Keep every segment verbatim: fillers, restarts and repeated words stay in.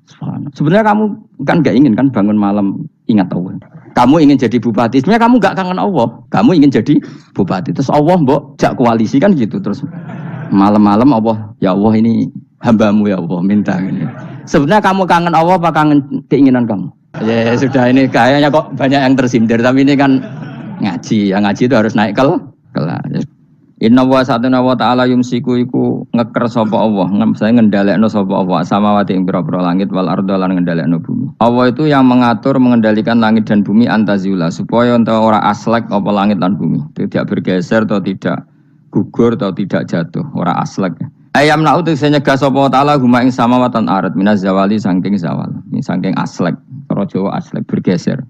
Subhanallah. Sebenarnya kamu kan nggak ingin kan bangun malam ingat Allah. Kamu ingin jadi bupati. Sebenarnya kamu nggak kangen Allah. Kamu ingin jadi bupati. Terus Allah mbok jak koalisi kan gitu. Terus malam-malam Allah, ya Allah ini hambamu ya Allah minta ini. Sebenarnya kamu kangen Allah apa kangen keinginan kamu? Ya sudah ini kayaknya kok banyak yang tersindir. Tapi ini kan ngaji. Yang ngaji itu harus naik kel kelas. Inna wa satuna wa ta'ala yumsiku iku ngeker sapa Allah, saya ngendhalekno sapa Allah samawati ing pira-pira langit wal arda lan ngendhalekno bumi. Allah itu yang mengatur mengendalikan langit dan bumi antazula supaya enta ora aslek apa langit lan bumi, tidak bergeser atau tidak gugur atau tidak jatuh, ora aslek. Ayam na'u tegese nyegah sapa ta'ala huma ing samawatan arat minaz zawali saking zawal, saking aslek, cara Jawa aslek bergeser.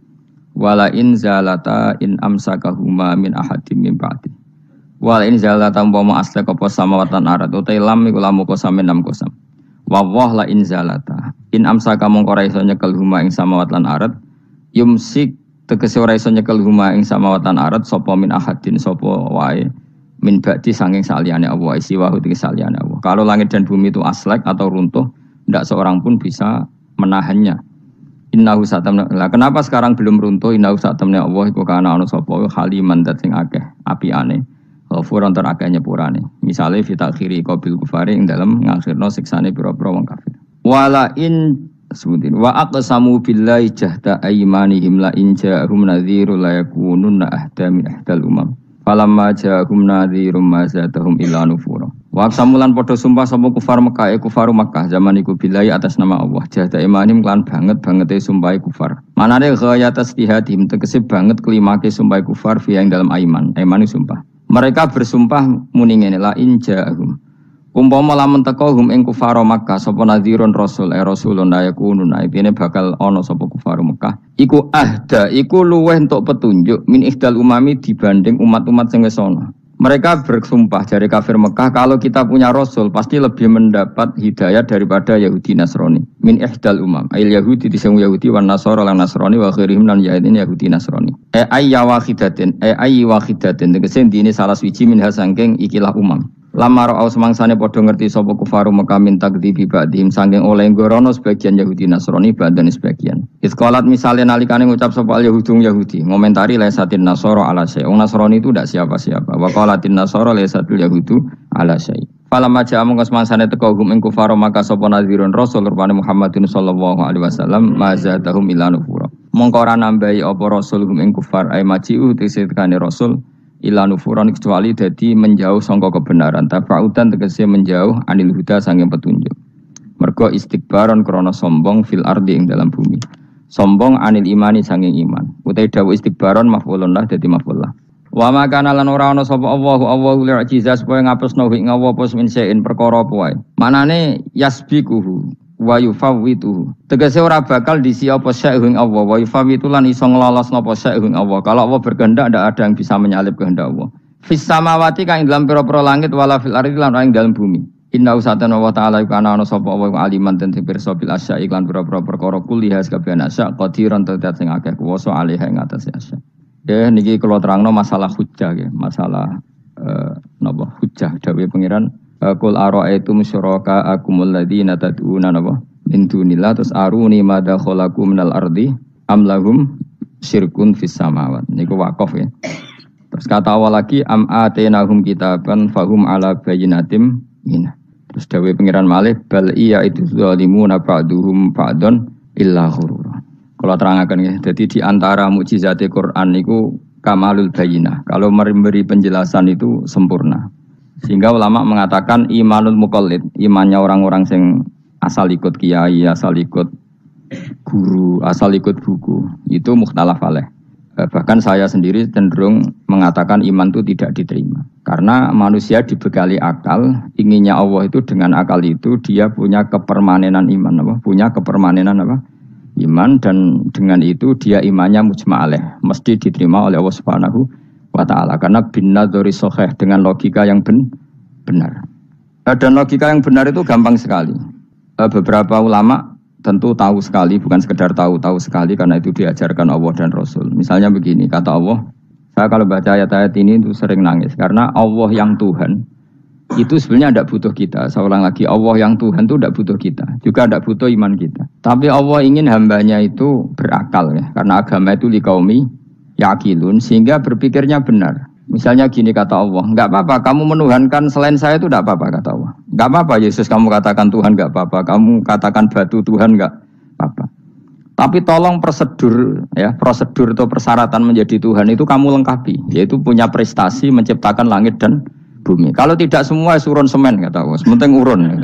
Wala in zalata in amsakahuma min ahadim min ba'di. Wal in zalata umpama aslek apa samawatan arat utai lam iku lamu kosam enam kosam. Wa wah la in zalata in amsaka mongko ora iso nyekel huma ing samawatan arat yumsik tegese ora iso nyekel huma ing samawatan arat sapa min ahadin sapa wae min ba'di saking saliyane Allah isi wa ing saliyane Allah. Kalau langit dan bumi itu aslek atau runtuh, tidak seorang pun bisa menahannya. Innahu satamna. Lah kenapa sekarang belum runtuh? Innahu satamna Allah iku kana ana sapa haliman dat sing akeh apiane. Furon ter akeh nyepurane. Misale fi takhiri qabil kufari ing dalem ngakhirno siksane pira-pira wong kafir. Wala in sebutin wa aqsamu billahi jahda aymanihim la in ja'ahum nadhirun la yakununna ahda min ahdal umam. Falamma ja'ahum nadhirum ma zadahum illa nufura. Wa aqsamulan padha sumpah sapa kufar Mekah e kufaru Mekah zaman iku billahi atas nama Allah jahda aymanihim lan banget bangete sumpah kufar. Manane ghayat istihadim tegese banget kelimake sumpah kufar fi ing dalem aiman. Aiman sumpah. Mereka bersumpah muni ngene la in ja'ahum. Umpama lamun teka hum ing kufar Makkah sapa nadhirun rasul eh rasulun ayakunun aibine bakal ana sapa kufar Makkah. Iku ahda, iku luweh entuk petunjuk min ihdal umami dibanding umat-umat sing wis ana. Mereka bersumpah dari kafir Mekah kalau kita punya rasul pasti lebih mendapat hidayah daripada Yahudi Nasrani. Min ihdal umam. Ail Yahudi disang Yahudi wan Nasara lan Nasrani wa khairihim lan ya'idin Yahudi Nasrani. E ayya wahidatin, e ayyi wahidatin tegese dine salah suci min hasangking ikilah umam. Lamar au semangsane padha ngerti sapa kufaru Mekah min takdzibi ba'dihim saking oleh ngorono sebagian Yahudi Nasrani badan sebagian. Isqalat misale nalikane ngucap sapa al Yahudung Yahudi ngomentari laisatin Nasara ala syai. Wong Nasrani itu ndak siapa-siapa. Wa qalatin Nasara laisatul Yahudu ala syai. Falamma ja'a mongko semangsane teka hum ing kufaru Mekah sapa nadhirun rasul rupane Muhammadin sallallahu alaihi wasallam mazadahum ila nufura. Mongko ora nambahi apa rasul hum ing kufar ay maji'u tesekane rasul ila nufuran kecuali dadi menjauh sangka kebenaran tafautan tegese menjauh anil huda sanging petunjuk mergo istikbaron krana sombong fil ardi ing dalam bumi sombong anil imani sanging iman utai dawuh istikbaron maf'ulun lah dadi maf'ul lah wa makana lan ora ana sapa Allahu Allahu li ajizah supaya ngapusno ing Allah apa min sein perkara apa wae manane yasbiquhu wa yufawwitu tegese ora bakal disi apa sya'ing Allah wa yufawwitu lan iso nglolosno apa sya'ing Allah kalau Allah berkehendak ndak ada yang bisa menyalip kehendak Allah fis samawati kang dalam pira-pira langit wala fil ardi lan ing dalam bumi inna usatana wa ta'ala kana ana sapa wa aliman ten pirsa bil asya iklan pira-pira perkara kuliah kabeh asya qadiran tetet sing akeh kuwasa alih ing atase asya ya niki kula terangno masalah hujjah ya masalah eh, napa hujjah dawuh pangeran Qul ara'aytum syuraka akumul ladzina tad'una napa min dunillah terus aruni madza khalaqu minal ardi am lahum syirkun fis samawat niku wakaf ya. Terus kata awal lagi am atenahum kitaban fahum ala bayyinatim min. Terus dawuh pangeran malih bal iya itu zalimuna ba'duhum ba'dun illa ghurur. Kalau terangaken ya dadi di antara mukjizate Quran niku kamalul bayyinah. Kalau memberi penjelasan itu sempurna. Sehingga ulama mengatakan imanul muqallid, imannya orang-orang yang asal ikut kiai, asal ikut guru, asal ikut buku, itu mukhtalaf alaih. Bahkan saya sendiri cenderung mengatakan iman itu tidak diterima. Karena manusia dibekali akal, inginnya Allah itu dengan akal itu dia punya kepermanenan iman, apa? Punya kepermanenan apa? Iman dan dengan itu dia imannya mujma' alaih, mesti diterima oleh Allah Subhanahu wa ta'ala karena binadzuri sahih dengan logika yang ben, benar. Dan logika yang benar itu gampang sekali. Beberapa ulama tentu tahu sekali, bukan sekedar tahu-tahu sekali karena itu diajarkan Allah dan Rasul. Misalnya begini, kata Allah, saya kalau baca ayat-ayat ini itu sering nangis karena Allah yang Tuhan itu sebenarnya tidak butuh kita. Saya ulang lagi, Allah yang Tuhan itu tidak butuh kita, juga tidak butuh iman kita. Tapi Allah ingin hambanya itu berakal ya, karena agama itu liqaumi yaqilun, sehingga berpikirnya benar. Misalnya gini kata Allah, nggak apa-apa kamu menuhankan selain saya itu tidak apa-apa kata Allah. Nggak apa-apa Yesus kamu katakan Tuhan nggak apa-apa, kamu katakan batu Tuhan nggak apa-apa. Tapi tolong prosedur ya, prosedur atau persyaratan menjadi Tuhan itu kamu lengkapi, yaitu punya prestasi menciptakan langit dan bumi. Kalau tidak semua surun semen kata Allah, sementing urun. Gitu.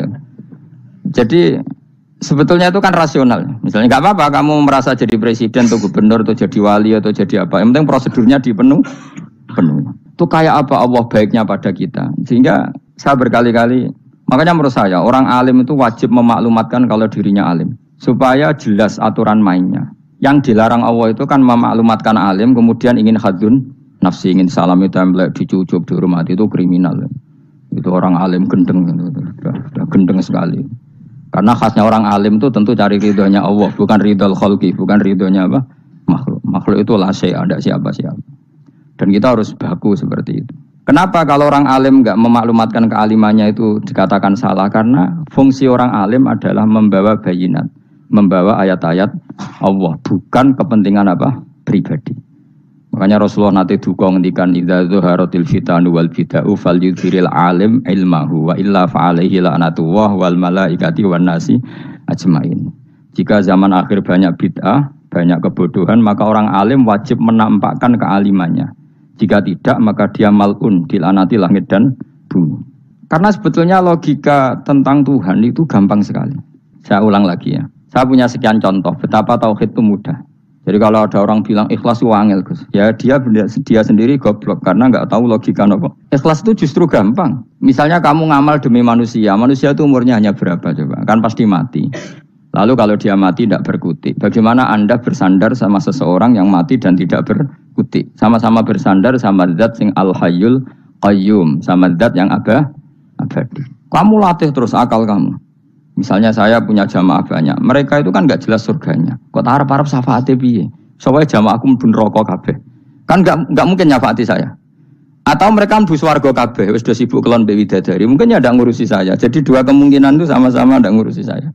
Jadi sebetulnya itu kan rasional. Misalnya nggak apa-apa kamu merasa jadi presiden atau gubernur atau jadi wali atau jadi apa. Yang penting prosedurnya dipenuh, penuh. Itu kayak apa Allah baiknya pada kita. Sehingga saya berkali-kali, makanya menurut saya orang alim itu wajib memaklumatkan kalau dirinya alim, supaya jelas aturan mainnya. Yang dilarang Allah itu kan memaklumatkan alim, kemudian ingin hadun nafsi, ingin salami template, dicucuk, dihormati, itu kriminal. Itu orang alim gendeng, sudah, sudah gendeng sekali. Karena khasnya orang alim itu tentu cari ridhonya Allah, bukan ridhol khalqi, bukan ridhonya apa? Makhluk. Makhluk itu la syai', ada siapa-siapa. Dan kita harus baku seperti itu. Kenapa kalau orang alim enggak memaklumatkan kealimannya itu dikatakan salah? Karena fungsi orang alim adalah membawa bayinat, membawa ayat-ayat Allah, bukan kepentingan apa? Pribadi. Makanya Rasulullah nanti duka ngendikan idza zuharatil fitanu wal bid'u falyudhiril alim ilmahu wa illa fa'alaihi la'natullah wal malaikati wan nasi ajmain. Jika zaman akhir banyak bid'ah, banyak kebodohan, maka orang alim wajib menampakkan kealimannya. Jika tidak, maka dia mal'un, dilaknati langit dan bumi. Karena sebetulnya logika tentang Tuhan itu gampang sekali. Saya ulang lagi ya. Saya punya sekian contoh betapa tauhid itu mudah. Jadi kalau ada orang bilang ikhlas itu angel, Gus. Ya dia dia sendiri goblok karena nggak tahu logika apa. Ikhlas itu justru gampang. Misalnya kamu ngamal demi manusia, manusia itu umurnya hanya berapa coba? Kan pasti mati. Lalu kalau dia mati tidak berkutik, bagaimana Anda bersandar sama seseorang yang mati dan tidak berkutik? Sama-sama bersandar sama zat sing al-hayyul qayyum, sama zat yang abah, abadi. Kamu latih terus akal kamu. Misalnya saya punya jamaah banyak, mereka itu kan nggak jelas surganya. Kok harap-harap syafaate piye? Soalnya jamaah aku mlebu neraka kabeh. Kan nggak nggak mungkin nyafaati saya. Atau mereka mlebu swarga kabeh, wis do sibuk kelon mbek widadari. Mungkin ya ndak ngurusi saya. Jadi dua kemungkinan itu sama-sama ndak ngurusi saya.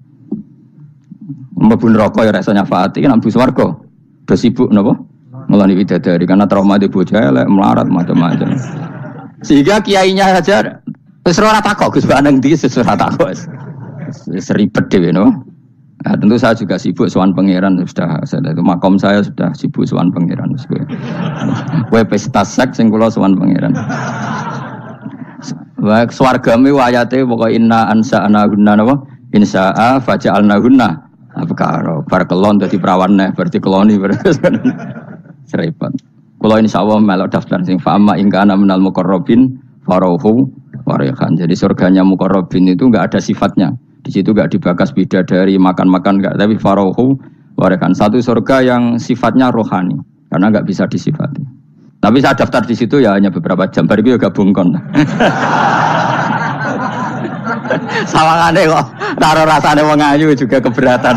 Mlebu neraka ya rasa nyafaati, kan mlebu swarga. Do sibuk napa? Ngeloni widadari karena trauma di bocah elek, melarat macam-macam. Sehingga kiainya saja wis ora takok Gus Baneng iki wis ora takok. Seribet dhewe no. Nah, tentu saya juga sibuk sowan pangeran sudah, sudah itu makom saya sudah sibuk sowan pangeran. Kowe pesta seks sing kula sowan pangeran. Wa swargame ayate pokoke inna ansa'na gunna napa? Insya'a faja'alna gunna. Apa karo bar kelon dadi perawan neh berarti keloni berarti. Seribet. Kula insyaallah melok daftar sing fa'ama in kana minal muqarrabin farauhu wa rayhan. Jadi surganya muqarrabin itu enggak ada sifatnya. Di situ enggak dibakas bidadari, makan-makan enggak, tapi farauhu warekan. Satu surga yang sifatnya rohani, karena enggak bisa disifati. Tapi saya daftar di situ ya hanya beberapa jam, baru itu gabung kon. Sawangane kok karo rasane wong ayu juga keberatan.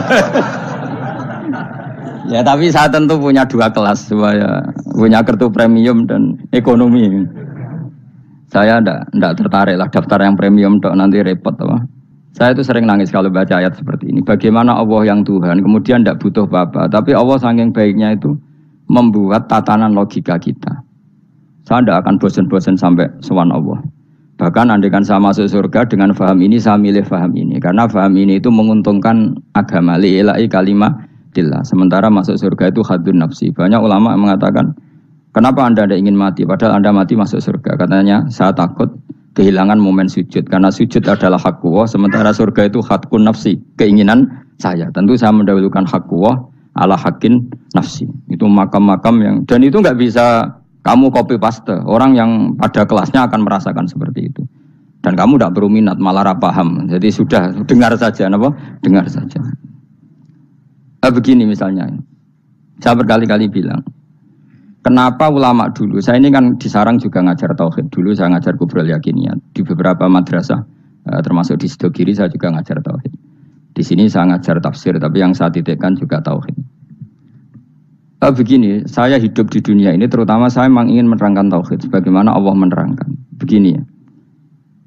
Ya tapi saya tentu punya dua kelas, supaya punya kartu premium dan ekonomi. Saya enggak enggak tertarik lah daftar yang premium dok, nanti repot apa. Saya itu sering nangis kalau baca ayat seperti ini. Bagaimana Allah yang Tuhan, kemudian tidak butuh apa-apa. Tapi Allah saking baiknya itu membuat tatanan logika kita. Saya tidak akan bosan-bosan sampai sowan Allah. Bahkan andaikan saya masuk surga dengan faham ini, saya milih faham ini. Karena faham ini itu menguntungkan agama. Li'ilai kalimatillah. Sementara masuk surga itu hadun nafsi. Banyak ulama yang mengatakan, kenapa anda tidak ingin mati? Padahal anda mati masuk surga. Katanya, saya takut kehilangan momen sujud, karena sujud adalah hak Allah, sementara surga itu hakun nafsi, keinginan saya. Tentu saya mendahulukan hak Allah ala hakin nafsi. Itu makam-makam yang, dan itu nggak bisa kamu copy paste. Orang yang pada kelasnya akan merasakan seperti itu. Dan kamu tidak perlu minat, malah paham. Jadi sudah dengar saja, apa? Dengar saja. Nah, begini misalnya, saya berkali-kali bilang. Kenapa ulama dulu, saya ini kan di Sarang juga ngajar tauhid, dulu saya ngajar kubrul yakiniyat, di beberapa madrasah, termasuk di Sidogiri saya juga ngajar tauhid. Di sini saya ngajar tafsir, tapi yang saya titikkan juga tauhid. Nah, begini, saya hidup di dunia ini, terutama saya memang ingin menerangkan tauhid, sebagaimana Allah menerangkan. Begini ya,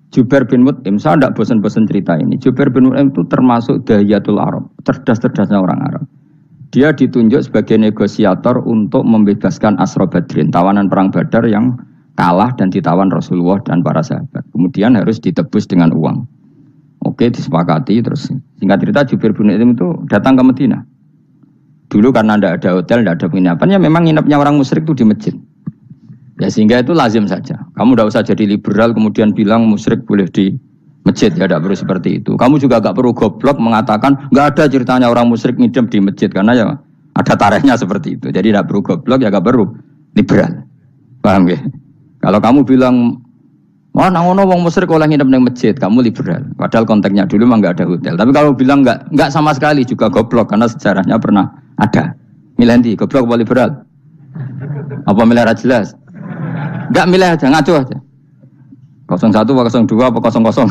Jubair bin Mut'im, saya tidak bosan-bosan cerita ini. Jubair bin Mut'im itu termasuk dahiyatul Arab, cerdas-cerdasnya orang Arab. Dia ditunjuk sebagai negosiator untuk membebaskan Asra Badrin, tawanan perang Badar yang kalah dan ditawan Rasulullah dan para sahabat. Kemudian harus ditebus dengan uang. Oke, disepakati. Terus singkat cerita Jubair bin Mut'im itu datang ke Madinah. Dulu karena tidak ada hotel, tidak ada penginapan, ya memang nginapnya orang musyrik itu di masjid. Ya sehingga itu lazim saja. Kamu tidak usah jadi liberal kemudian bilang musyrik boleh di masjid, ya tidak perlu seperti itu. Kamu juga tidak perlu goblok mengatakan nggak ada ceritanya orang musyrik ngidam di masjid karena ya ada tarehnya seperti itu. Jadi tidak perlu goblok, ya tidak perlu liberal. Paham ya? Kalau kamu bilang wah nangono wong musyrik oleh ngidam di masjid, kamu liberal. Padahal konteksnya dulu memang nggak ada hotel. Tapi kalau bilang nggak nggak sama sekali juga goblok karena sejarahnya pernah ada. Milih goblok apa liberal? Apa milih jelas? Enggak milih aja, ngaco aja. nol satu apa nol dua apa nol nol.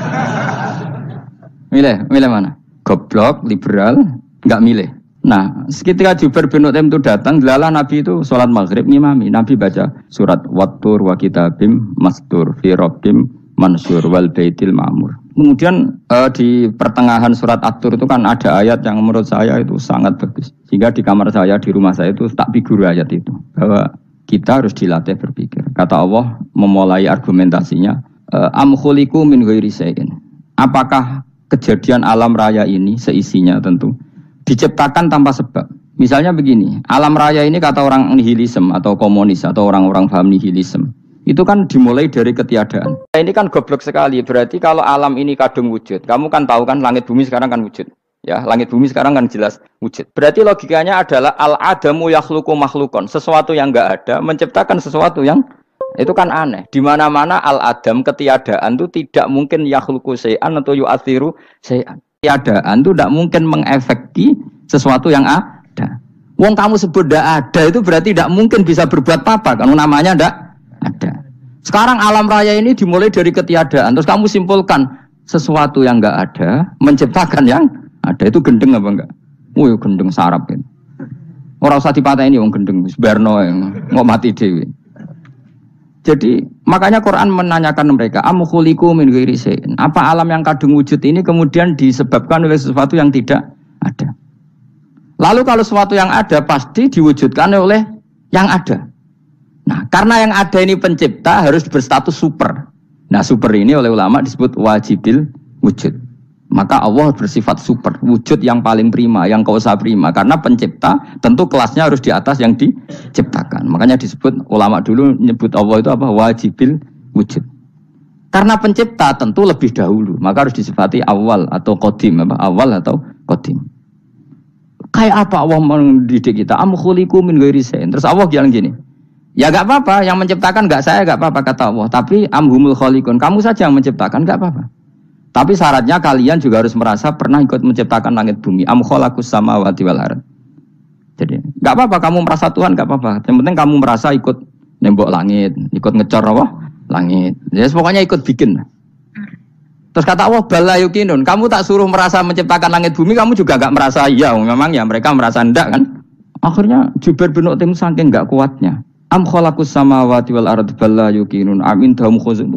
Milih, milih mana? Goblok, liberal, enggak milih. Nah, ketika Jubair bin Mut'im itu datang, delalah Nabi itu sholat maghrib ngimami. Nabi baca surat Wattur wa kitabim mastur fi rabbim mansur wal baitil ma'mur. Kemudian eh, di pertengahan surat At-Tur itu kan ada ayat yang menurut saya itu sangat bagus. Sehingga di kamar saya, di rumah saya itu tak figur ayat itu. Bahwa kita harus dilatih berpikir. Kata Allah memulai argumentasinya, am khuliqu min ghairi syai'in. Apakah kejadian alam raya ini seisinya tentu diciptakan tanpa sebab? Misalnya begini, alam raya ini kata orang nihilisme atau komunis atau orang-orang paham nihilisme, itu kan dimulai dari ketiadaan. Ini kan goblok sekali. Berarti kalau alam ini kadung wujud, kamu kan tahu kan langit bumi sekarang kan wujud. Ya, langit bumi sekarang kan jelas wujud. Berarti logikanya adalah al-adamu yakhluqu makhlukon, sesuatu yang enggak ada menciptakan sesuatu yang itu kan aneh. Di mana-mana al-adam ketiadaan itu tidak mungkin yakhluqu syai'an atau yu'athiru syai'an. Ketiadaan itu tidak mungkin mengefeki sesuatu yang ada. Wong kamu sebut tidak ada itu berarti tidak mungkin bisa berbuat apa-apa karena namanya tidak ada. Sekarang alam raya ini dimulai dari ketiadaan. Terus kamu simpulkan sesuatu yang enggak ada menciptakan yang ada, itu gendeng apa enggak? Oh ya gendeng sarap kan. Orang usah dipateni wong gendeng wis barno ngok mati dhewe. Jadi makanya Quran menanyakan mereka, am khuliqu min ghairi syai'in. Apa alam yang kadung wujud ini kemudian disebabkan oleh sesuatu yang tidak ada? Lalu kalau sesuatu yang ada pasti diwujudkan oleh yang ada. Nah, karena yang ada ini pencipta harus berstatus super. Nah, super ini oleh ulama disebut wajibil wujud. Maka Allah bersifat super, wujud yang paling prima, yang kausa prima. Karena pencipta tentu kelasnya harus di atas yang diciptakan. Makanya disebut, ulama dulu nyebut Allah itu apa? Wajibil wujud. Karena pencipta tentu lebih dahulu. Maka harus disifati awal atau qadim. Apa? Awal atau qadim. Kayak apa Allah mendidik kita? Am khuliqu min ghairi syai'in. Terus Allah bilang gini, ya gak apa-apa, yang menciptakan gak saya, gak apa-apa kata Allah. Tapi amhumul khaliqun, kamu saja yang menciptakan, gak apa-apa. Tapi syaratnya kalian juga harus merasa pernah ikut menciptakan langit bumi. Am khalaqus samawati wal ardh. Jadi, enggak apa-apa kamu merasa Tuhan, enggak apa-apa. Yang penting kamu merasa ikut nembok langit, ikut ngecor apa? Langit. Ya pokoknya ikut bikin. Terus kata Allah, bala yukinun. Kamu tak suruh merasa menciptakan langit bumi, kamu juga enggak merasa iya. Memang ya mereka merasa enggak kan? Akhirnya Jubair bin Mut'im saking enggak kuatnya. Am khalaqus samawati wal ardh bala yukinun. Amin dahum khuzun.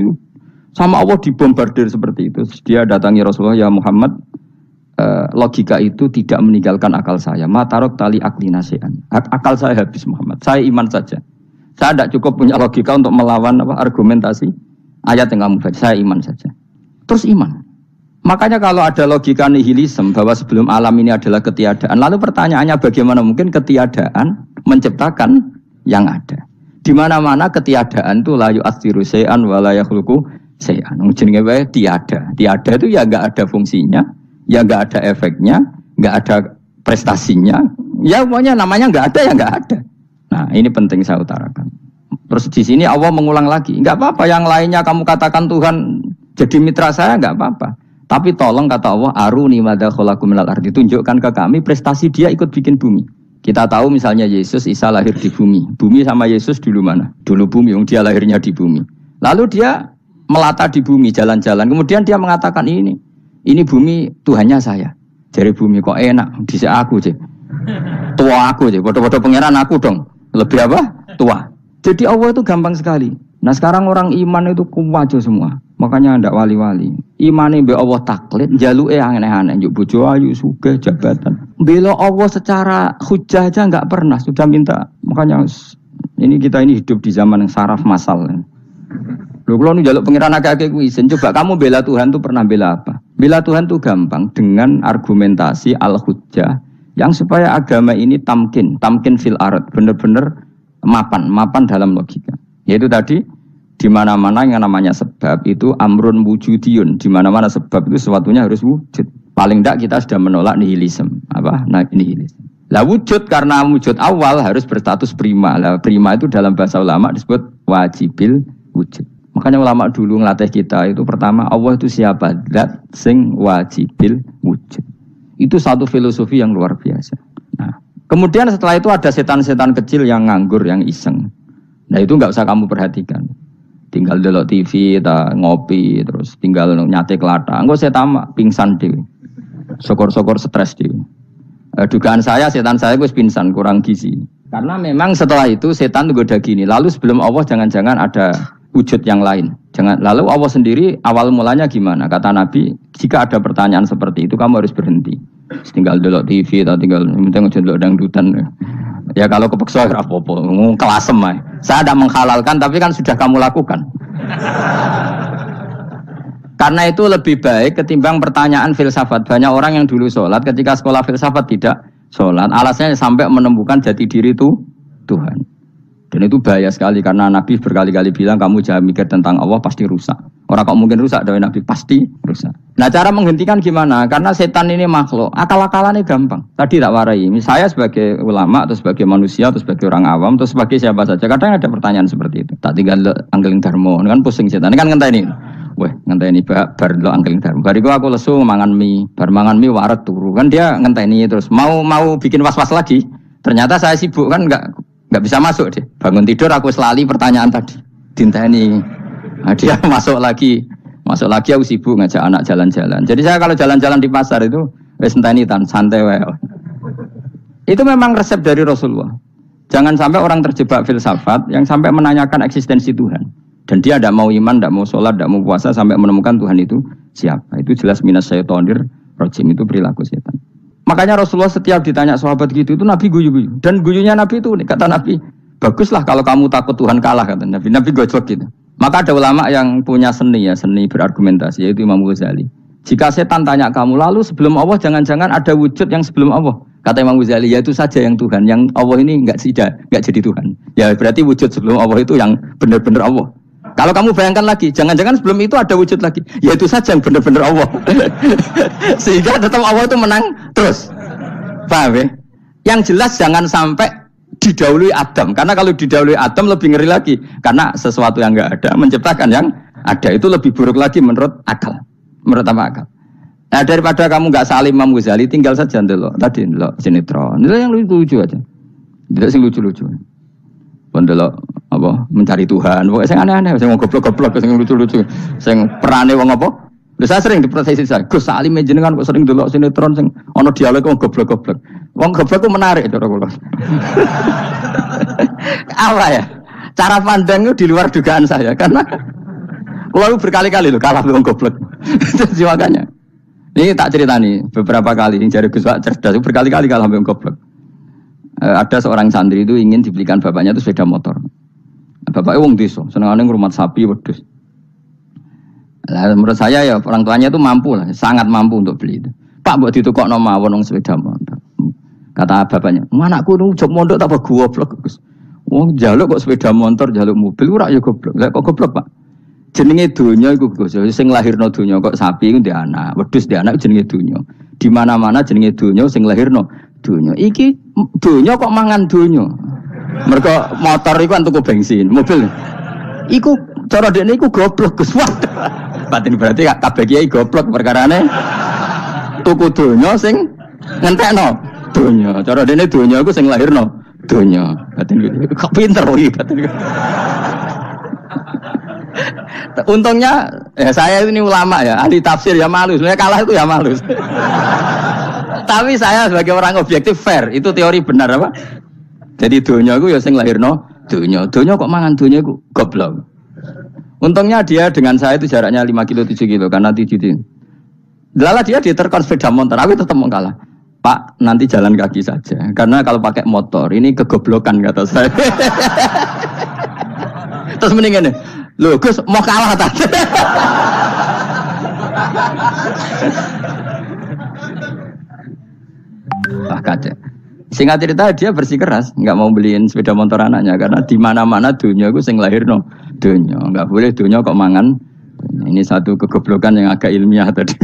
Sama Allah dibombardir seperti itu. Dia datangi Rasulullah, ya Muhammad, eh, logika itu tidak meninggalkan akal saya. Matarok tali akli nasihan. Akal saya habis Muhammad. Saya iman saja. Saya tidak cukup punya logika untuk melawan apa, argumentasi ayat yang kamu baca. Saya iman saja. Terus iman. Makanya kalau ada logika nihilisme bahwa sebelum alam ini adalah ketiadaan. Lalu pertanyaannya bagaimana mungkin ketiadaan menciptakan yang ada. Di mana-mana ketiadaan itu la yu'athiru syai'an wa la yakhluqu saya jenenge wae tiada. Tiada itu ya enggak ada fungsinya, ya enggak ada efeknya, enggak ada prestasinya. Ya pokoknya namanya enggak ada ya enggak ada. Nah, ini penting saya utarakan. Terus di sini Allah mengulang lagi, enggak apa-apa yang lainnya kamu katakan Tuhan jadi mitra saya enggak apa-apa. Tapi tolong kata Allah, aruni madza khalaqu minal ardi, tunjukkan ke kami prestasi dia ikut bikin bumi. Kita tahu misalnya Yesus Isa lahir di bumi. Bumi sama Yesus dulu mana? Dulu bumi, yang dia lahirnya di bumi. Lalu dia melata di bumi, jalan-jalan. Kemudian dia mengatakan ini, ini bumi Tuhannya saya. Jadi bumi kok enak, dhisik aku sih. Tua aku sih, bodoh-bodoh pangeran aku dong. Lebih apa? Tua. Jadi Allah itu gampang sekali. Nah sekarang orang iman itu kuwajo semua. Makanya ndak wali-wali. Imane mbek Allah taklid, njaluke aneh-aneh, njuk bojo ayu, sugih, jabatan. Bela Allah secara hujah aja enggak pernah, sudah minta. Makanya ini kita ini hidup di zaman yang saraf massal. Lho kula nu njaluk pengiran akeh-akeh kuwi, coba kamu bela Tuhan tuh pernah bela apa? Bela Tuhan tuh gampang dengan argumentasi al-hujjah yang supaya agama ini tamkin, tamkin fil ard, benar-benar mapan, mapan dalam logika. Yaitu tadi di mana-mana yang namanya sebab itu amrun wujudiyun, di mana-mana sebab itu sesuatunya harus wujud. Paling tidak kita sudah menolak nihilisme. Apa? Nah, nihilisme. Lah wujud karena wujud awal harus berstatus prima. Lah prima itu dalam bahasa ulama disebut wajibil wujud. Makanya ulama dulu ngelatih kita itu pertama Allah itu siapa? Zat sing wajibil wujud. Itu satu filosofi yang luar biasa. Nah, kemudian setelah itu ada setan-setan kecil yang nganggur, yang iseng. Nah itu nggak usah kamu perhatikan. Tinggal delok T V, ta ngopi, terus tinggal nyate kelata. Engko setan pingsan dhewe. Syukur-syukur stres dhewe. E, dugaan saya setan saya wis pingsan, kurang gizi. Karena memang setelah itu setan goda gini. Lalu sebelum Allah jangan-jangan ada wujud yang lain. Jangan lalu Allah sendiri awal mulanya gimana? Kata Nabi, jika ada pertanyaan seperti itu kamu harus berhenti. Tinggal delok T V atau tinggal penting aja delok dangdutan. Ya kalau kepeksa ora apa-apa, kelasem ae. Saya tidak menghalalkan tapi kan sudah kamu lakukan. Karena itu lebih baik ketimbang pertanyaan filsafat. Banyak orang yang dulu sholat ketika sekolah filsafat tidak sholat. Alasannya sampai menemukan jati diri itu Tuhan. Dan itu bahaya sekali karena Nabi berkali-kali bilang kamu jangan mikir tentang Allah pasti rusak. Orang kok mungkin rusak dari Nabi pasti rusak. Nah cara menghentikan gimana? Karena setan ini makhluk, akal-akalannya gampang. Tadi tak warai. Saya sebagai ulama atau sebagai manusia atau sebagai orang awam atau sebagai siapa saja. Kadang ada pertanyaan seperti itu. Tak tinggal anggeling dharma, kan pusing setan. Ini kan ngenteni. Weh, ngenteni bar lo anggeling dharma. Bariku aku lesu mangan mie, bar mangan mie waret turu. Kan dia ngenteni terus mau mau bikin was-was lagi. Ternyata saya sibuk kan enggak enggak bisa masuk deh. Bangun tidur aku selali pertanyaan tadi. Dinteni. Nah, dia masuk lagi. Masuk lagi aku sibuk ngajak anak jalan-jalan. Jadi saya kalau jalan-jalan di pasar itu wis enteni tan santai wae. Itu memang resep dari Rasulullah. Jangan sampai orang terjebak filsafat yang sampai menanyakan eksistensi Tuhan. Dan dia tidak mau iman, tidak mau sholat, tidak mau puasa sampai menemukan Tuhan itu siapa. Itu jelas minas syaitonir rajim, itu perilaku setan. Makanya Rasulullah setiap ditanya sahabat gitu itu Nabi guyu-guyu. Dan guyunya Nabi itu kata Nabi, baguslah kalau kamu takut Tuhan kalah kata Nabi. Nabi gojok gitu. Maka ada ulama yang punya seni ya, seni berargumentasi yaitu Imam Ghazali. Jika setan tanya kamu lalu sebelum Allah jangan-jangan ada wujud yang sebelum Allah. Kata Imam Ghazali, ya itu saja yang Tuhan, yang Allah ini enggak tidak enggak jadi Tuhan. Ya berarti wujud sebelum Allah itu yang benar-benar Allah. Kalau kamu bayangkan lagi, jangan-jangan sebelum itu ada wujud lagi. Ya itu saja yang benar-benar Allah. Sehingga tetap Allah itu menang terus. Paham ya? Yang jelas jangan sampai didahului Adam. Karena kalau didahului Adam lebih ngeri lagi. Karena sesuatu yang enggak ada menciptakan yang ada. Itu lebih buruk lagi menurut akal. Menurut apa akal? Nah daripada kamu enggak salim Imam Ghazali, tinggal saja ndelok. Tadi ndelok sinetron. Itu yang lucu-lucu aja. Tidak sing lucu-lucu. Ndelok apa mencari Tuhan. Pokoknya sing aneh-aneh, sing goblok-goblok, sing lucu-lucu. Sing perane wong apa? Lha saya sering diproses saya. Gus Salim jenengan kok sering ndelok sinetron sing ana dialog wong goblok-goblok. Wong goblok ku menarik cara kula. Apa ya? Cara pandang itu di luar dugaan saya karena kula berkali-kali lho kalah wong goblok. Jadi makanya. Ini tak ceritani beberapa kali yang jari Gus Pak cerdas berkali-kali kalah wong goblok. E, ada seorang santri itu ingin dibelikan bapaknya itu sepeda motor. Bapaknya wong desa, senengane ngrumat sapi wedhus. Lah menurut saya ya orang tuanya itu mampu lah, sangat mampu untuk beli itu. Pak mbok ditukokno mawon wong sepeda motor. Kata bapaknya, "Anakku nu jog mondok tak goblok, Gus. Wong njaluk kok sepeda motor, njaluk mobil ora ya goblok. Lah kok goblok, Pak? Jenenge donya iku Gus, sing lahirno donya kok sapi iku ndek anak, wedhus ndek anak jenenge donya. Di mana-mana jenenge donya sing lahirno donya. Iki donya kok mangan donya. Mergo motor iku kan tuku bensin, mobil. Iku cara dekne iku goblok Gus. Batin berarti kabeh kiai goblok perkarane tuku donya sing ngentekno donya. Cara dekne donya iku sing lahirno donya. Batin kok pinter iki batin. Untungnya ya saya ini ulama ya, ahli tafsir ya malu. Sebenarnya kalah itu ya malu. Tapi saya sebagai orang objektif fair, itu teori benar apa? Jadi donya iku ya sing lahirno donya. Donya kok mangan donya iku goblok. Untungnya dia dengan saya itu jaraknya lima kilo tujuh kilo karena tujuh kilo. Lala dia diterkon sepeda motor, aku tetap mau kalah. Pak, nanti jalan kaki saja. Karena kalau pakai motor ini kegoblokan kata saya. Terus mendingan nih, loh Gus mau kalah tadi. Wah kacau. Singkat cerita dia bersikeras, nggak mau beliin sepeda motor anaknya karena di mana-mana dunia gue sing lahir no dunia, nggak boleh dunia kok mangan. Ini satu kegoblokan yang agak ilmiah tadi.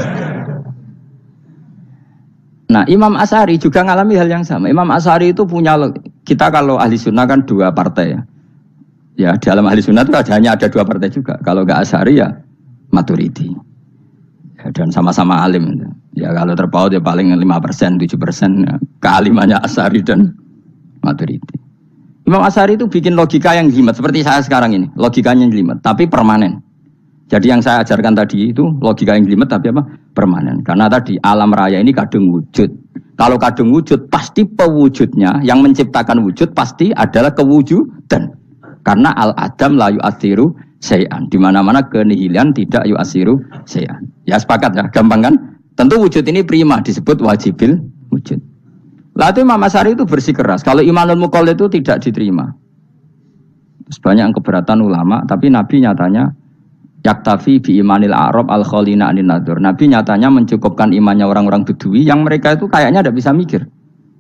Nah Imam Asy'ari juga ngalami hal yang sama. Imam Asy'ari itu punya, kita kalau ahli sunnah kan dua partai ya. Ya dalam ahli sunnah itu hanya ada dua partai juga. Kalau nggak Asy'ari ya Maturidi. Ya, dan sama-sama alim. Ya kalau terpaut ya paling lima persen, tujuh persen ya, kealimannya Asy'ari dan Maturidi. Imam Asy'ari itu bikin logika yang jelimet seperti saya sekarang ini, logikanya jelimet tapi permanen. Jadi yang saya ajarkan tadi itu logika yang jelimet tapi apa? Permanen. Karena tadi alam raya ini kadung wujud. Kalau kadung wujud pasti pewujudnya yang menciptakan wujud pasti adalah kewujudan. Karena al-adam la yu'athiru syai'an. Di mana-mana kenihilan tidak yu'athiru syai'an. Ya sepakat ya, gampang kan? Tentu wujud ini prima disebut wajibil wujud. Lalu Imam Asy'ari itu bersikeras. Kalau imanul muqallid itu tidak diterima. Terus banyak yang keberatan ulama, tapi Nabi nyatanya yaktafi bi imanil a'rab al khalina anin nadur. Nabi nyatanya mencukupkan imannya orang-orang Bedui yang mereka itu kayaknya tidak bisa mikir.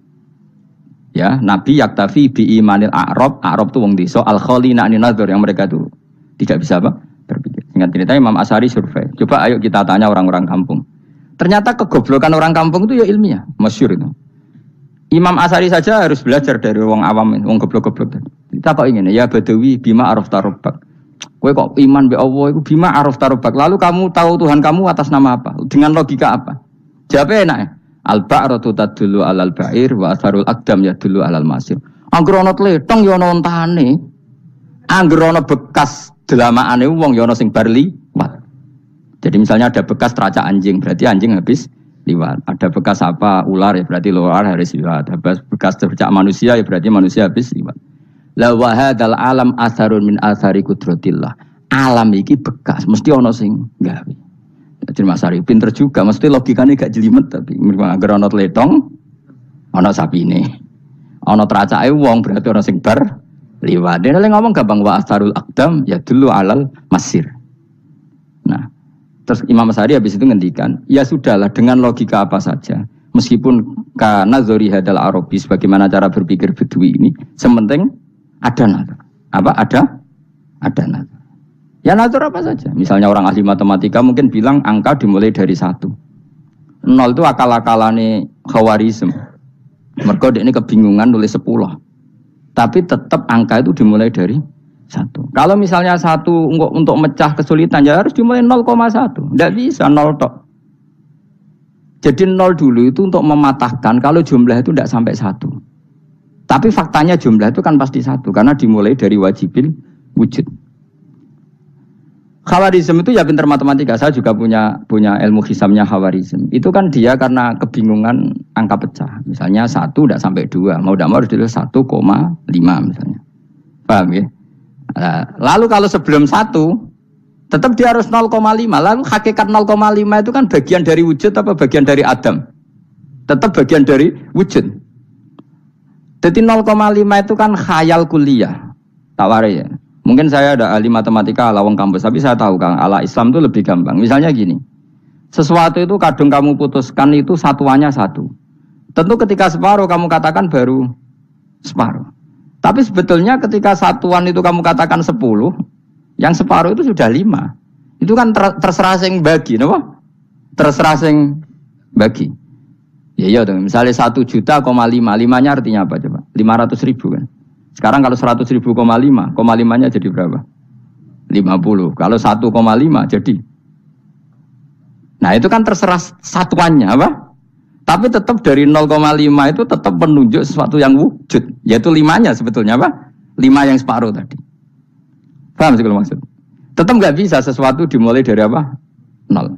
Ya, Nabi yaktafi bi imanil a'rab, a'rab itu wong desa al khalina anin nadur yang mereka itu tidak bisa apa? Berpikir. Singkat cerita Imam Asy'ari survei. Coba ayo kita tanya orang-orang kampung. Ternyata kegoblokan orang kampung itu ya ilmiah, masyhur itu. Imam Asy'ari saja harus belajar dari wong awam, wong goblok-goblok. Kita kok ingin ya Badawi bima arafta rabbak. Kowe kok iman be Allah iku bima arafta rabbak. Lalu kamu tahu Tuhan kamu atas nama apa? Dengan logika apa? Jawabnya enak ya. Al-ba'ratu tadullu 'alal ba'ir wa atharul aqdam yadullu 'alal masir. Angger ana tletong ya ana ontane. Angger ana bekas delamaane wong ya ana sing bar liwat. Jadi misalnya ada bekas teracak anjing, berarti anjing habis liwat. Ada bekas apa ular ya berarti ular harus liwat. Ada bekas teracak manusia ya berarti manusia habis liwat. La wa hadzal alam atharun min athari qudratillah. Alam iki bekas, mesti ana sing gawe. Jadi Mas Ari pinter juga, mesti logikane gak jelimet tapi agar ana tletong ana sapine. Ana teracake wong berarti ana sing bar liwat. Dene ngomong gampang wa atharul aqdam ya dulu alal masir. Nah, terus Imam Asy'ari habis itu ngendikan, ya sudahlah dengan logika apa saja. Meskipun karena zori hadal arabi bagaimana cara berpikir Bedui ini, sementing ada nazar. Apa ada? Ada nazar. Ya nazar apa saja. Misalnya orang ahli matematika mungkin bilang angka dimulai dari satu. Nol itu akal-akalane Khawarizm. Mergo ini kebingungan nulis sepuluh. Tapi tetap angka itu dimulai dari satu. Kalau misalnya satu untuk, untuk mecah kesulitan ya harus dimulai nol koma satu. Tidak bisa nol tok. Jadi nol dulu itu untuk mematahkan kalau jumlah itu tidak sampai satu. Tapi faktanya jumlah itu kan pasti satu karena dimulai dari wajibil wujud. Khawarizm itu ya pintar matematika. Saya juga punya punya ilmu hisabnya Khawarizm. Itu kan dia karena kebingungan angka pecah. Misalnya satu tidak sampai dua, mau tidak mau harus ditulis satu koma lima misalnya. Paham ya? Nah, lalu kalau sebelum satu tetap dia harus nol koma lima. Lalu hakikat nol koma lima itu kan bagian dari wujud apa bagian dari Adam? Tetap bagian dari wujud. Jadi nol koma lima itu kan khayal kuliah. Tak warai ya. Mungkin saya ada ahli matematika ala wong kampus, tapi saya tahu Kang, ala Islam itu lebih gampang. Misalnya gini. Sesuatu itu kadang kamu putuskan itu satuannya satu. Tentu ketika separuh kamu katakan baru separuh. Tapi sebetulnya ketika satuan itu kamu katakan sepuluh, yang separuh itu sudah lima. Itu kan ter terserah sing bagi, no? Terserah sing bagi. Ya iya dong, misalnya satu juta koma lima, limanya artinya apa coba? Lima ratus ribu kan? Sekarang kalau seratus ribu koma lima, koma limanya jadi berapa? Lima puluh. Kalau satu koma lima jadi. Nah itu kan terserah satuannya apa? Tapi tetap dari nol koma lima itu tetap menunjuk sesuatu yang wujud. Yaitu limanya sebetulnya apa? Lima yang separuh tadi. Paham sih kalau maksud? Tetap nggak bisa sesuatu dimulai dari apa? Nol.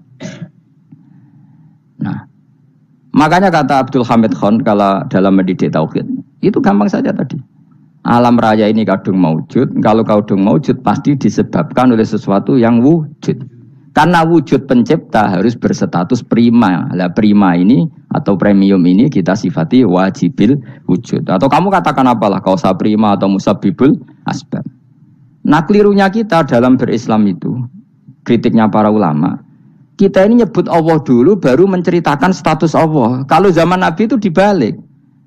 Nah, makanya kata Abdul Hamid Khan kalau dalam mendidik tauhid itu gampang saja tadi. Alam raya ini kadung maujud. Kalau kadung maujud pasti disebabkan oleh sesuatu yang wujud. Karena wujud pencipta harus berstatus prima. Lah prima ini atau premium ini kita sifati wajibil wujud. Atau kamu katakan apalah kausa prima atau musabibul asbab. Nah kelirunya kita dalam berislam itu, kritiknya para ulama, kita ini nyebut Allah dulu baru menceritakan status Allah. Kalau zaman Nabi itu dibalik.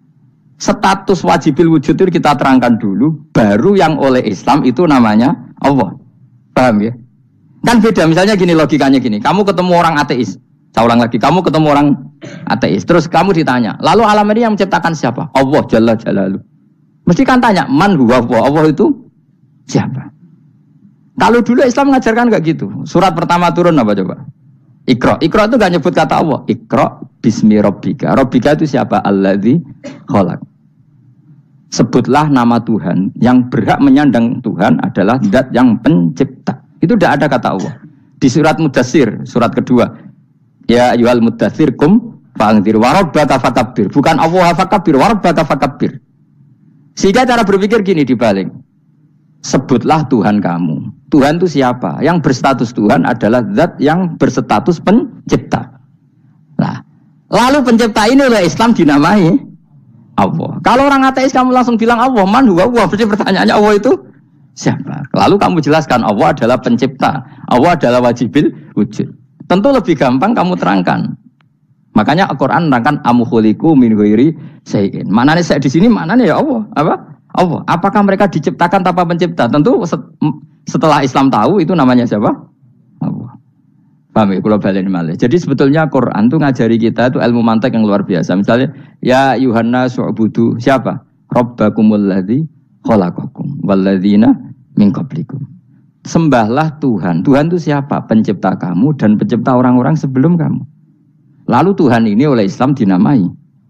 Status wajibil wujud itu kita terangkan dulu, baru yang oleh Islam itu namanya Allah. Paham ya? Kan beda, misalnya gini logikanya gini, kamu ketemu orang ateis, saya ulang lagi, kamu ketemu orang ateis, terus kamu ditanya, lalu alam ini yang menciptakan siapa? Allah Jalla Jalaluh. Mesti kan tanya, man huwa Allah, Allah itu siapa? Kalau dulu Islam mengajarkan enggak gitu, surat pertama turun apa coba? Iqra, Iqra itu enggak nyebut kata Allah, Iqra bismi rabbika, rabbika itu siapa? Alladzi khalaq. Sebutlah nama Tuhan, yang berhak menyandang Tuhan adalah zat yang pencipta. Itu tidak ada kata Allah. Di surat Mudatsir, surat kedua. Ya ayyuhal mudatsir kum fa'anzir wa rabbaka fakabbir. Bukan Allah fakabbir, wa rabbaka fakabbir. Sehingga cara berpikir gini dibalik. Sebutlah Tuhan kamu. Tuhan itu siapa? Yang berstatus Tuhan adalah zat yang berstatus pencipta. Nah, lalu pencipta ini oleh Islam dinamai Allah. Kalau orang ateis kamu langsung bilang Allah, man huwa Allah. Berarti pertanyaannya Allah itu siapa? Lalu kamu jelaskan Allah adalah pencipta. Allah adalah wajibil wujud. Tentu lebih gampang kamu terangkan. Makanya Al-Qur'an menerangkan amu khuliqu min ghairi syai'in. Maknanya saya di sini maknanya ya Allah. Apa? Allah. Apakah mereka diciptakan tanpa pencipta? Tentu setelah Islam tahu itu namanya siapa? Allah. Paham ya? Kalau balik malih. Jadi sebetulnya Quran itu ngajari kita itu ilmu mantik yang luar biasa. Misalnya ya Yuhanna su'budu siapa? Rabbakumul ladzi khalaqakum walladzina min qablikum. Sembahlah Tuhan. Tuhan itu siapa? Pencipta kamu dan pencipta orang-orang sebelum kamu. Lalu Tuhan ini oleh Islam dinamai.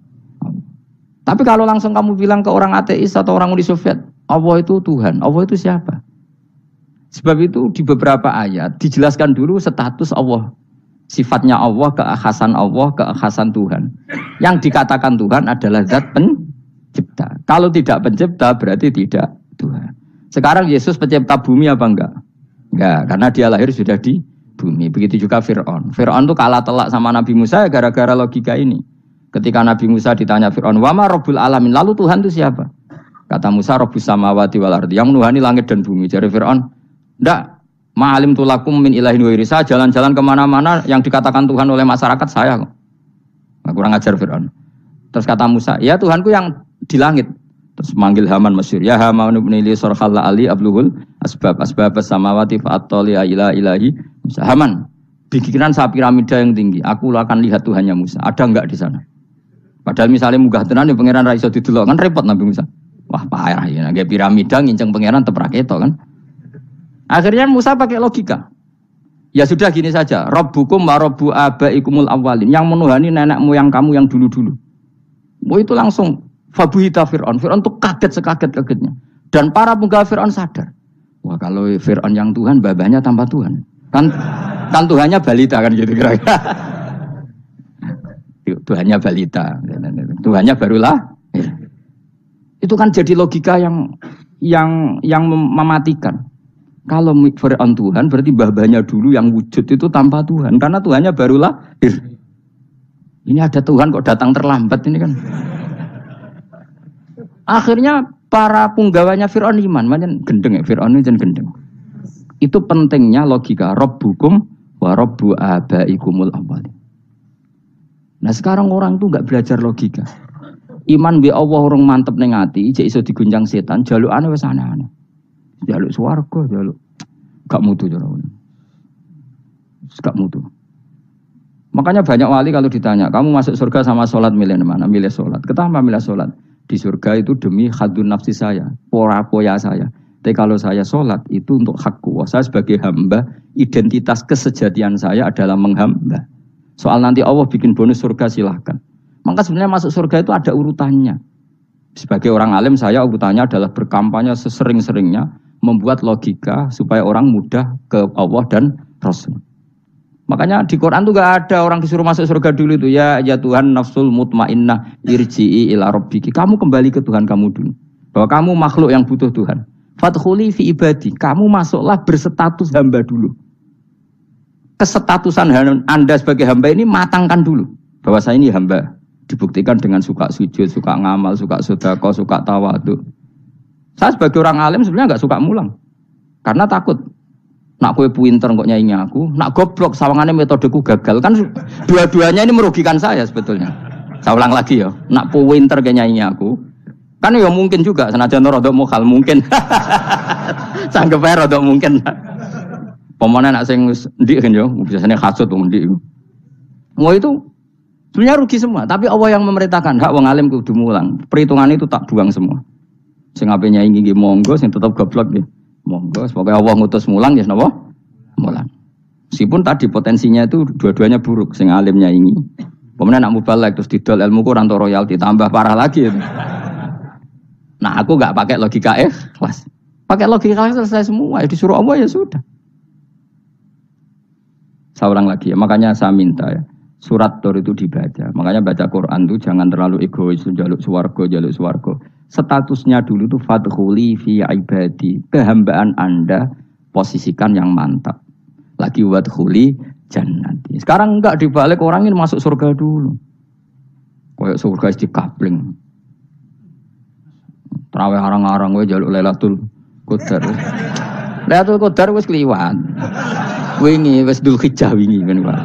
Tapi kalau langsung kamu bilang ke orang ateis atau orang Uni Soviet, Allah itu Tuhan. Allah itu siapa? Sebab itu di beberapa ayat dijelaskan dulu status Allah. Sifatnya Allah, keakhasan Allah, keakhasan Tuhan. Yang dikatakan Tuhan adalah zat pencipta. Kalau tidak pencipta berarti tidak Tuhan. Sekarang Yesus pencipta bumi apa enggak? Enggak, karena dia lahir sudah di bumi. Begitu juga Fir'aun. Fir'aun itu kalah telak sama Nabi Musa gara-gara logika ini. Ketika Nabi Musa ditanya Fir'aun, "Wama Rabbul Alamin?" Lalu Tuhan itu siapa? Kata Musa, Rabbus samawati wal ardi, yang menuhani langit dan bumi. Jadi Fir'aun, "Enggak, ma'alim tulakum min ilahin wairi." Saya jalan-jalan kemana-mana yang dikatakan Tuhan oleh masyarakat saya kok. Nah, kurang ajar Fir'aun. Terus kata Musa, "Ya Tuhanku yang di langit." Terus manggil Haman Masyur, "Ya Haman ibn li sarhalla ali abluhul asbab asbab samawati fa'attali ila ilahi Musa." Haman, bikinan saya piramida yang tinggi. Aku akan lihat Tuhannya Musa. Ada enggak di sana? Padahal misalnya munggah tenan ya pangeran ra iso didelok kan repot Nabi Musa. Wah, parah ya nggih piramida nginceng pangeran teprak ketok kan. Akhirnya Musa pakai logika. Ya sudah gini saja, Rabbukum wa rabbu abaikumul awwalin, yang menuhani nenek moyang kamu yang dulu-dulu. Oh itu langsung fabuhita Fir'aun. Fir'aun tuh kaget sekaget-kagetnya. Dan para penggawa Fir'aun sadar. Wah kalau Fir'aun yang Tuhan, babanya tanpa Tuhan. Kan kan Tuhannya balita kan gitu kira-kira. Tuhannya balita. Tuhannya barulah. Itu kan jadi logika yang yang yang mematikan. Kalau Fir'aun Tuhan berarti babanya dulu yang wujud itu tanpa Tuhan. Karena Tuhannya barulah. Ini ada Tuhan kok datang terlambat ini kan. Akhirnya para punggawanya Fir'aun iman, macam gendeng ya Fir'aun ini gendeng. Itu pentingnya logika Rabbukum wa rabbu abaikumul awwalin. Nah sekarang orang tuh nggak belajar logika. Iman bi Allah orang mantep ning ati, jek iso digunjang setan, jalukane wis aneh-aneh. Jaluk swarga, jaluk gak mutu cara ngono. Gak mutu. Makanya banyak wali kalau ditanya, kamu masuk surga sama sholat milih mana? Milih sholat. Kenapa milih sholat? Di surga itu demi khadun nafsi saya, pora-poya saya. Tapi kalau saya sholat itu untuk hakku. Saya sebagai hamba, identitas kesejatian saya adalah menghamba. Soal nanti Allah bikin bonus surga silahkan. Maka sebenarnya masuk surga itu ada urutannya. Sebagai orang alim saya urutannya adalah berkampanye sesering-seringnya, membuat logika supaya orang mudah ke Allah dan Rasul. Makanya di Quran tuh gak ada orang disuruh masuk surga dulu itu. Ya ya Tuhan nafsul mutmainnah irji'i ila rabbiki. Kamu kembali ke Tuhan kamu dulu. Bahwa kamu makhluk yang butuh Tuhan. Fadkhuli fi ibadi. Kamu masuklah berstatus hamba dulu. Kesetatusan Anda sebagai hamba ini matangkan dulu. Bahwa saya ini hamba. Dibuktikan dengan suka sujud, suka ngamal, suka sedekah, suka tawadhu. Saya sebagai orang alim sebenarnya nggak suka mulang. Karena takut. Nak kue pinter kok nyanyi aku, nak goblok sawangannya metodeku gagal. Kan dua-duanya ini merugikan saya sebetulnya. Saya ulang lagi ya, nak pinter kayak nyanyi aku. Kan ya mungkin juga, senajan rodok mukal mungkin. Sanggep ae rodok mungkin. Pemane nak sing ndik kan yo, biasanya hasud wong ndik. Mau itu sebenarnya rugi semua, tapi Allah yang memerintahkan hak wong alim kudu mulang. Perhitungan itu tak buang semua. Sing ape nyanyi nggih monggo, sing tetep goblok nggih. Monggo, semoga Allah ngutus mulang ya napa? Mulang. Meskipun tadi potensinya itu dua-duanya buruk, sing alimnya ini. Kemudian nak mubalek terus didol ilmu Quran atau royalti tambah parah lagi. Nah, aku enggak pakai logika ikhlas. Pakai logika selesai semua, ya disuruh Allah ya sudah. Saya ulang lagi ya, makanya saya minta ya, surat Tur itu dibaca. Makanya baca Quran itu jangan terlalu egois, jaluk swarga, jaluk swarga. Statusnya dulu itu fadkhuli fi ibadi, kehambaan Anda posisikan yang mantap. Lagi wadkhuli jannati. Sekarang enggak dibalik, orang ini masuk surga dulu. Kayak surga di kapling. Terawih arang-arang we jaluk Lailatul Qadar. Lailatul Qadar wis kliwat. Wingi wis Dzulhijjah wingi kan Pak.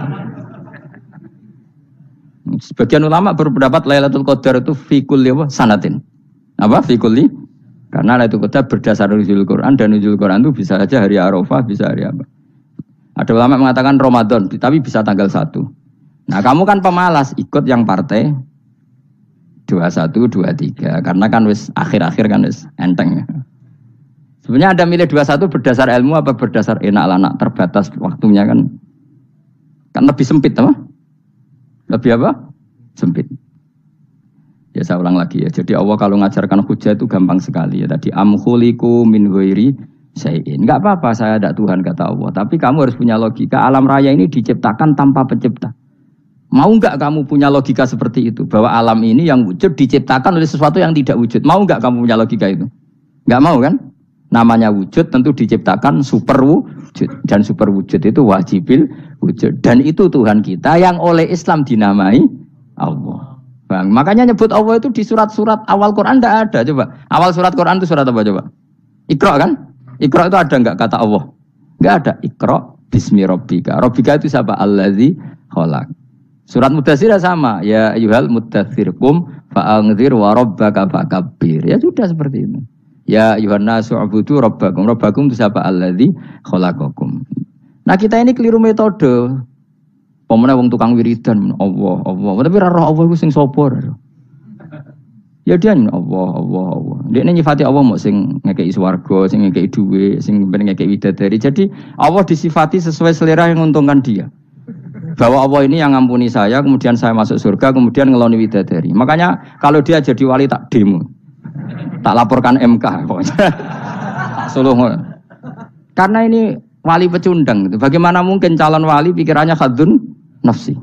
Sebagian ulama berpendapat Lailatul Qadar itu fi kulli sanatin. Apa fikuli? Karena itu kita berdasar nuzul Quran, dan nuzul Quran itu bisa saja hari Arafah, bisa hari apa. Ada ulama mengatakan Ramadan, tapi bisa tanggal satu. Nah, kamu kan pemalas ikut yang partai dua puluh satu, dua puluh tiga, karena kan wis akhir-akhir kan wis enteng. Sebenarnya Anda milih dua puluh satu berdasar ilmu apa berdasar enak anak terbatas waktunya kan? Kan lebih sempit, apa? Lebih apa? Sempit. Ya saya ulang lagi ya. Jadi Allah kalau ngajarkan hujah itu gampang sekali ya. Tadi am khuliqu min ghairi syai'in. Enggak apa-apa saya ada Tuhan kata Allah, tapi kamu harus punya logika. Alam raya ini diciptakan tanpa pencipta. Mau enggak kamu punya logika seperti itu? Bahwa alam ini yang wujud diciptakan oleh sesuatu yang tidak wujud. Mau enggak kamu punya logika itu? Enggak mau kan? Namanya wujud tentu diciptakan super wujud, dan super wujud itu wajibil wujud, dan itu Tuhan kita yang oleh Islam dinamai Allah. Bang, makanya nyebut Allah itu di surat-surat awal Quran tidak ada. Coba awal surat Quran itu surat apa coba? Iqra kan? Iqra itu ada enggak kata Allah? Enggak ada. Iqra bismi rabbika. Rabbika itu siapa? Allazi khalaq. Surat Mudaththir sama. Ya ayyuhal mudaththir qum fa'anzir wa rabbaka fakabbir. Ya sudah seperti itu. Ya ayyuhan nasu ubudu rabbakum. Rabbakum itu siapa? Allazi khalaqakum. Nah, kita ini keliru metode. Pemene wong tukang wiridan Allah Allah. Tapi ora roh Allah iku sing sapa? Ya dia Allah Allah Allah. Dia nyifati Allah mau sing ngekeki swarga, sing ngekeki dhuwit, sing ben ngekeki widadari. Jadi Allah disifati sesuai selera yang menguntungkan dia. Bahwa Allah ini yang ngampuni saya, kemudian saya masuk surga, kemudian ngeloni widadari. Makanya kalau dia jadi wali tak demo. Tak laporkan M K pokoknya. Suluh. Karena ini wali pecundang gitu. Bagaimana mungkin calon wali pikirannya khadun nafsi?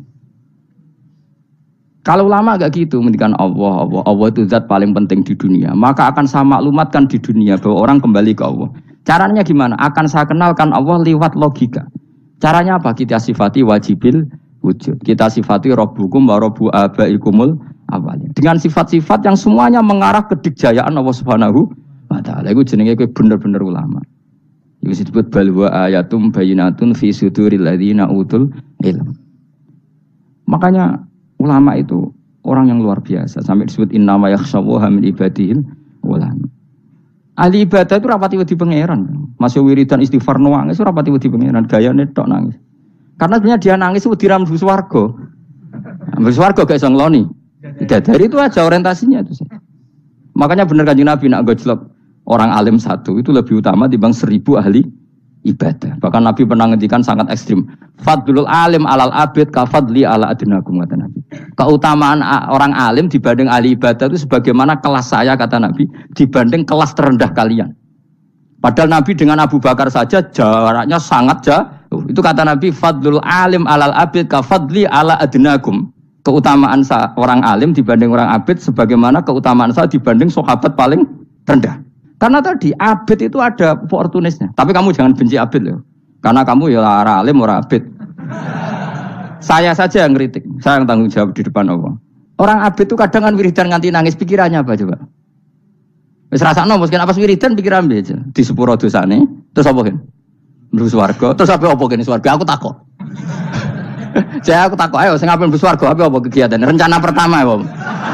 Kalau ulama agak gitu, mendikan Allah, Allah, Allah itu zat paling penting di dunia. Maka akan saya maklumatkan di dunia bahwa orang kembali ke Allah. Caranya gimana? Akan saya kenalkan Allah lewat logika. Caranya apa? Kita sifati wajibil wujud. Kita sifati Rabbukum wa Rabbu abaikumul awalin. Dengan sifat-sifat yang semuanya mengarah ke dikjayaan Allah Subhanahu wa taala. Itu jenenge kowe bener-bener ulama. Itu disebut balwa ayatum bayinatun fi suduril ladzina utul ilm. Makanya ulama itu orang yang luar biasa. Sampai disebut innama yakhshawaha min ibadihil ulama. Ahli ibadah itu rapati wedi pangeran. Masih wiridan istighfar nangis itu rapati wedi pangeran. Gayane tok nangis. Karena sebenarnya dia nangis wedi ra mlebu swarga. Mlebu swarga gak iso ngloni. Dari itu aja orientasinya itu. Makanya bener Kanjeng Nabi nak gojlok orang alim satu itu lebih utama dibanding seribu ahli ibadah. Bahkan Nabi pernah ngendikan sangat ekstrim. Fadlul alim alal abid kafadli ala adnakum kata Nabi. Keutamaan orang alim dibanding ahli ibadah itu sebagaimana kelas saya kata Nabi dibanding kelas terendah kalian. Padahal Nabi dengan Abu Bakar saja jaraknya sangat jauh. Itu kata Nabi fadlul alim alal abid kafadli ala adnakum. Keutamaan orang alim dibanding orang abid sebagaimana keutamaan saya dibanding sahabat paling rendah. Karena tadi abid itu ada opportunisnya. Tapi kamu jangan benci abid loh. Karena kamu ya ora alim ora abid. Saya saja yang kritik. Saya yang tanggung jawab di depan Allah. Orang abid itu kadang kan wiridan nganti nangis, pikirannya apa coba? Wis rasakno mungkin apa wiridan pikiran aja. Di sepuro dosane, terus apa kan? Mlebu swarga, terus apa apa kene swarga? Aku takok. Saya aku takok, ayo sing ape mlebu swarga apa apa kegiatan? Rencana pertama apa?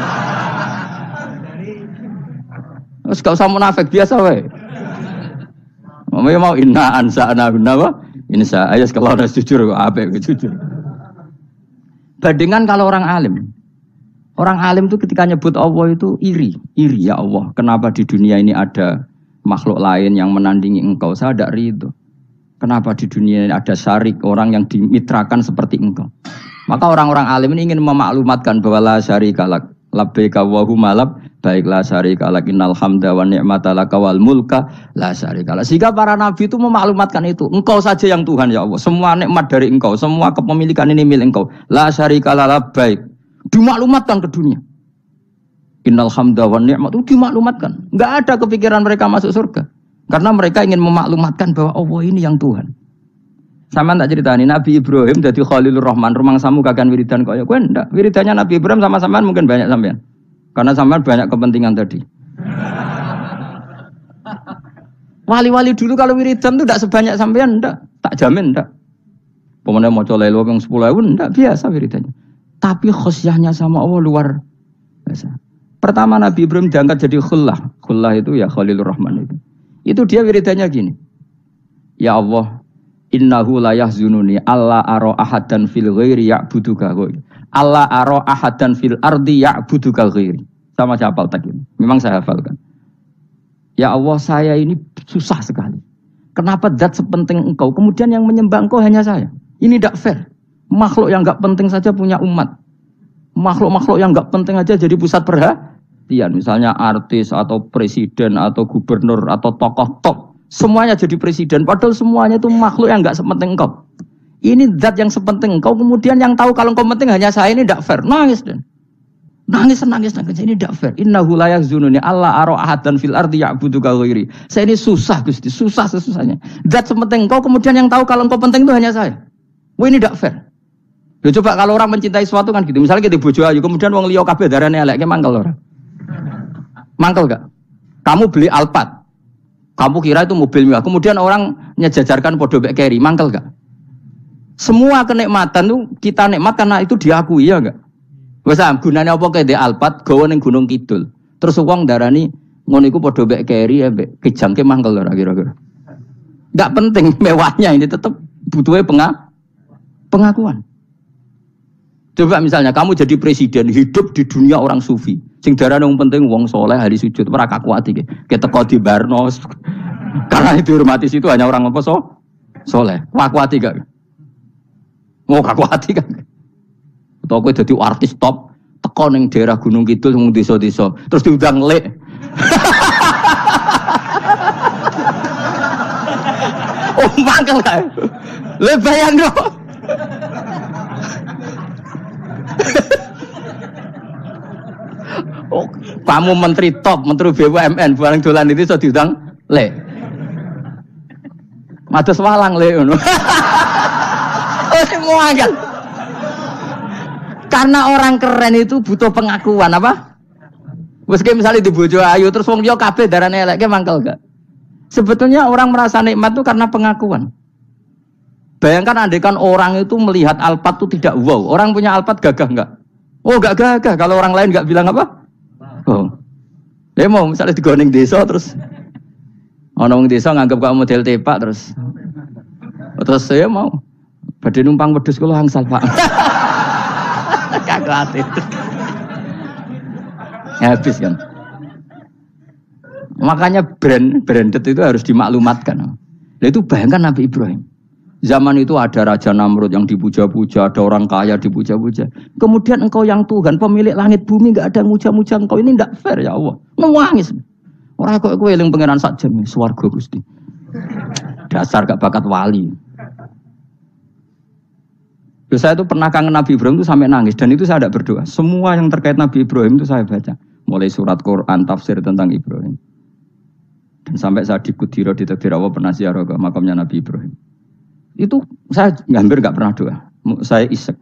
Wis gak usah munafik biasa wae. Mama mau inna ansa'na gunawa. Insya ayo kalau udah jujur apik jujur. Bandingan kalau orang alim. Orang alim itu ketika nyebut Allah itu iri, iri ya Allah. Kenapa di dunia ini ada makhluk lain yang menandingi engkau? Saya tidak ridho. Kenapa di dunia ini ada syarik orang yang dimitrakan seperti engkau? Maka orang-orang alim ini ingin memaklumatkan bahwa la syarika lak, labbaika wa huma lab, baik la syarika lak, innal hamda wa ni'mata laka wal mulka la syarika lak. Sehingga para nabi itu memaklumatkan itu. Engkau saja yang Tuhan ya Allah. Semua nikmat dari engkau, semua kepemilikan ini milik engkau. La syarika lak, labbaik. Dimaklumatkan ke dunia. Innal hamda wa ni'mat itu dimaklumatkan. Enggak ada kepikiran mereka masuk surga. Karena mereka ingin memaklumatkan bahwa Allah ini yang Tuhan. Sama tak ceritani Nabi Ibrahim jadi Khalilur Rahman, rumangsamu kagan wiridan kaya kowe ndak. Wiridannya Nabi Ibrahim sama-sama mungkin banyak sampean. Karena sampean banyak kepentingan tadi. Wali-wali dulu kalau wiridan itu ndak sebanyak sampean ndak. Tak jamin ndak. Pemene maca lelo yang sepuluh ribu ndak biasa wiridannya. Tapi khosyahnya sama Allah luar biasa. Pertama Nabi Ibrahim diangkat jadi khullah. Khullah itu ya Khalilur Rahman itu. Itu dia wiridannya gini. Ya Allah, innahu la yahzununi alla ara ahadan fil ghairi ya'buduka ghairi. Alla ara ahadan fil ardi ya'buduka ghairi. Sama saya hafal tadi. Memang saya hafalkan. Ya Allah, saya ini susah sekali. Kenapa zat sepenting engkau kemudian yang menyembah engkau hanya saya? Ini tidak fair. Makhluk yang enggak penting saja punya umat. Makhluk-makhluk yang enggak penting aja jadi pusat perhatian. Misalnya artis atau presiden atau gubernur atau tokoh top. Semuanya jadi presiden. Padahal semuanya itu makhluk yang enggak sepenting engkau. Ini zat yang sepenting engkau. Kemudian yang tahu kalau engkau penting hanya saya, ini tidak fair. Nangis dan nangis, nangis, nangis. Ini tidak fair. Innahu la yahzununi alla ara ahadan fil ardi ya'buduka ghairi. Saya ini susah Gusti. Susah sesusahnya. Zat sepenting engkau. Kemudian yang tahu kalau engkau penting itu hanya saya. Wah ini tidak fair. Ya coba kalau orang mencintai sesuatu kan gitu. Misalnya kita bojo ayu, kemudian wong liya kabeh darane elek, mangkel ora? Mangkel gak? Kamu beli Alphard. Kamu kira itu mobil mewah. Kemudian orang nyejajarkan podo mek keri, mangkel gak? Semua kenikmatan itu kita nikmat karena itu diakui ya enggak? Wes gunane apa kaya ndek Alphard gawa ning Gunung Kidul. Terus wong darani ngono iku podo mek keri ambek kejangke mangkel ora kira-kira. Enggak penting mewahnya ini tetap butuhnya penga pengakuan. Coba misalnya kamu jadi presiden hidup di dunia orang sufi. Sing darane wong penting wong soleh ahli sujud ora kakuati ke. Keteko di Barnos. Karena itu hormati situ hanya orang apa so? Soleh. Kakuati gak? Mau kakuati kan? Atau kowe dadi artis top teko ning daerah Gunung Kidul wong desa-desa terus diundang lek. Oh mangkel kae. Le bayang dong. Oh, kamu menteri top, menteri B U M N, barang dolan itu so diundang le. Mados walang le ngono. Oh, semua kan. Karena orang keren itu butuh pengakuan apa? Wes misalnya di bojo ayu terus wong liya kabeh darane elek, mangkel gak? Sebetulnya orang merasa nikmat itu karena pengakuan. Bayangkan andaikan orang itu melihat Alphard itu tidak wow. Orang punya Alphard gagah enggak? Oh enggak gagah. Kalau orang lain enggak bilang apa? Oh. Ya mau misalnya di Goning desa terus orang desa nganggap kamu model tepak terus. Terus saya mau badhe numpang wedhus kula angsal, Pak. Kagak hati. Habis kan. Makanya brand branded itu harus dimaklumatkan. Nah, itu bayangkan Nabi Ibrahim. Zaman itu ada Raja Namrud yang dipuja-puja, ada orang kaya dipuja-puja. Kemudian engkau yang Tuhan, pemilik langit bumi, enggak ada muja-muja engkau. Ini enggak fair ya Allah. Nangis. Orang kok kowe eling pangeran sak jam swarga Gusti. Dasar gak bakat wali. Saya itu pernah kangen Nabi Ibrahim itu sampai nangis dan itu saya tidak berdoa. Semua yang terkait Nabi Ibrahim itu saya baca. Mulai surat Quran, tafsir tentang Ibrahim. Dan sampai saya di Kudiro di Takdir Allah pernah ziarah ke makamnya Nabi Ibrahim. Itu saya hampir nggak pernah doa. Saya isek.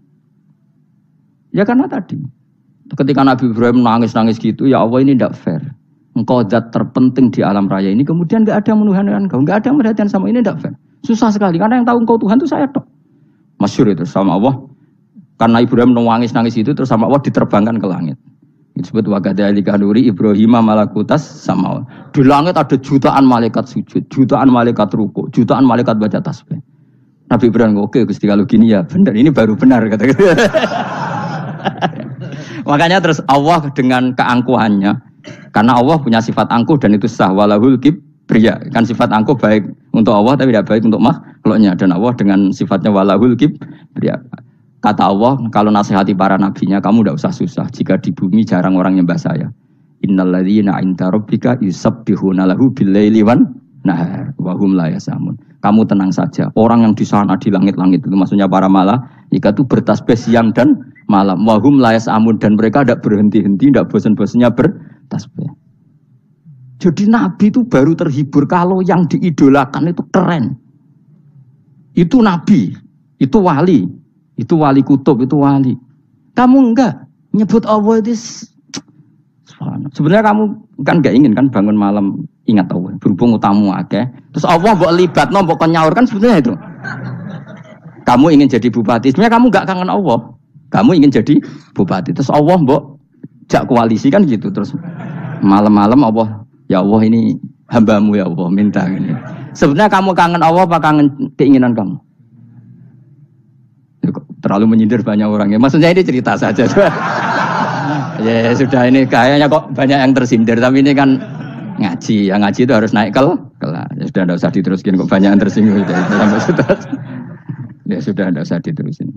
Ya karena tadi. Ketika Nabi Ibrahim nangis-nangis gitu, ya Allah ini tidak fair. Engkau zat terpenting di alam raya ini, kemudian nggak ada menuhankan engkau, nggak ada perhatian sama ini, tidak fair. Susah sekali, karena yang tahu engkau Tuhan itu saya tok. Masyhur itu sama Allah. Karena Ibrahim nangis-nangis itu, terus sama Allah diterbangkan ke langit. Disebut wakadzalika nuri Ibrahim malakutas sama. Di langit ada jutaan malaikat sujud, jutaan malaikat ruku, jutaan malaikat baca tasbih. Nabi Ibrahim, oke Gusti kalau gini ya benar, ini baru benar kata-kata. Makanya terus Allah dengan keangkuhannya, karena Allah punya sifat angkuh dan itu sah, walahul kibriya, kan sifat angkuh baik untuk Allah tapi tidak baik untuk makhluknya, dan Allah dengan sifatnya walahul kibriya. Kata Allah, kalau nasihati para nabinya, kamu tidak usah susah. Jika di bumi jarang orang nyembah saya. Innalladzina 'inda rabbika yusabbihuna lahu bil-laili wan nahar wa hum la yasamun. Kamu tenang saja. Orang yang di sana di langit-langit itu maksudnya para malaikat itu bertasbih siang dan malam. Wa hum la yasamun, dan mereka tidak berhenti-henti, tidak bosan-bosannya bertasbih. Jadi nabi itu baru terhibur kalau yang diidolakan itu keren. Itu nabi, itu wali. Itu wali kutub, itu wali. Kamu enggak nyebut Allah itu. Sebenarnya kamu kan enggak ingin kan bangun malam ingat Allah. Berhubung utamu akeh. Terus Allah mbok libatno, mbok nyaur kan sebetulnya itu. Kamu ingin jadi bupati. Sebenarnya kamu enggak kangen Allah. Kamu ingin jadi bupati. Terus Allah mbok jak koalisi kan gitu. Terus malam-malam Allah, ya Allah ini hambamu ya Allah minta gini. Sebenarnya kamu kangen Allah apa kangen keinginan kamu? Terlalu menyindir banyak orang ya. Maksudnya ini cerita saja. Ya sudah, ini kayaknya kok banyak yang tersindir. Tapi ini kan ngaji. Yang ngaji itu harus naik kel kelas. Ya sudah, tidak usah diteruskin kok banyak yang tersinggung. Ya sudah, tidak usah diterusin.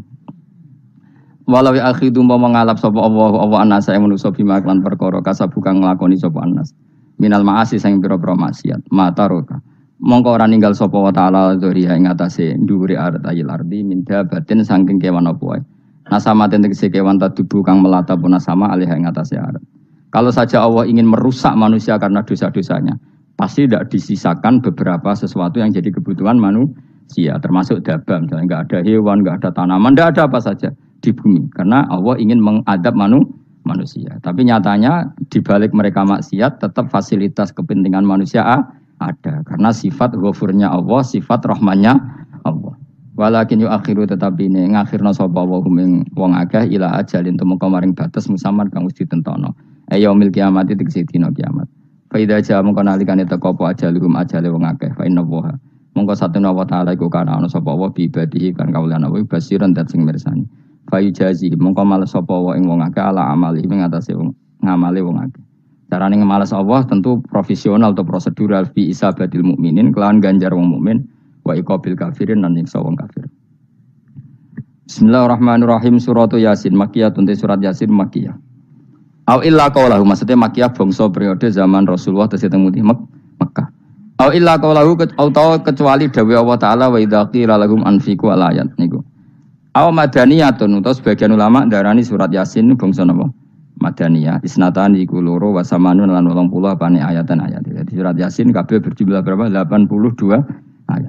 Walau ya akhidu mau mengalap sapa Allah Allah anas saya manusa bima lan perkara kasabuka nglakoni sapa anas. Minal maasi sing pira-pira maksiat. Mataroka. Mongko ora ninggal sapa wa ta'ala dzuriya ing atase dhuwure artayil ardi minda batin saking kewan apa wae. Nasama tegese kewan tadubu kang melata punasama alih ing atase arat. Kalau saja Allah ingin merusak manusia karena dosa-dosanya, pasti tidak disisakan beberapa sesuatu yang jadi kebutuhan manusia, termasuk dabam, misalnya enggak ada hewan, enggak ada tanaman, enggak ada apa saja di bumi karena Allah ingin mengadab manu, manusia. Tapi nyatanya di balik mereka maksiat tetap fasilitas kepentingan manusia ada, karena sifat ghafurnya Allah, sifat rahmannya Allah. Walakin yu akhiru tetapi ini ngakhirna sapa wa hum wong akeh ila ajalin tumeka maring batas musamman kang wis ditentono. Ayaumil kiamat tegese dina kiamat. Fa idza jaa mongko nalikane teka apa ajaluhum ajale wong akeh fa inna wa mongko satuna wa ta'ala iku kana ana sapa wa bi ibadihi kan kawulana wa basiran dat sing mirsani. Fa yujazi mongko males sapa wa ing wong akeh ala amali ing atase wong ngamale wong akeh. Carane ngemalas Allah tentu profesional atau prosedural fi isabatil mukminin kelawan ganjar wong mukmin wa iqabil kafirin lan nyiksa wong kafir. Bismillahirrahmanirrahim. Surat Yasin Makkiyah, tunte surat Yasin Makkiyah. Au illa qaulahu maksudnya Makkiyah bangsa periode zaman Rasulullah tesih teng Mekah. Au illa qaulahu atau kecuali dawuh Allah taala wa idza qila lahum anfiqu alayat niku. Au madaniyatun utawa sebagian ulama darani surat Yasin bangsa napa? Madaniyah isnatan iku loro wa samanun lan wolong puluh apane ayatan ayat. Jadi surat Yasin kabeh berjumlah berapa? delapan puluh dua ayat.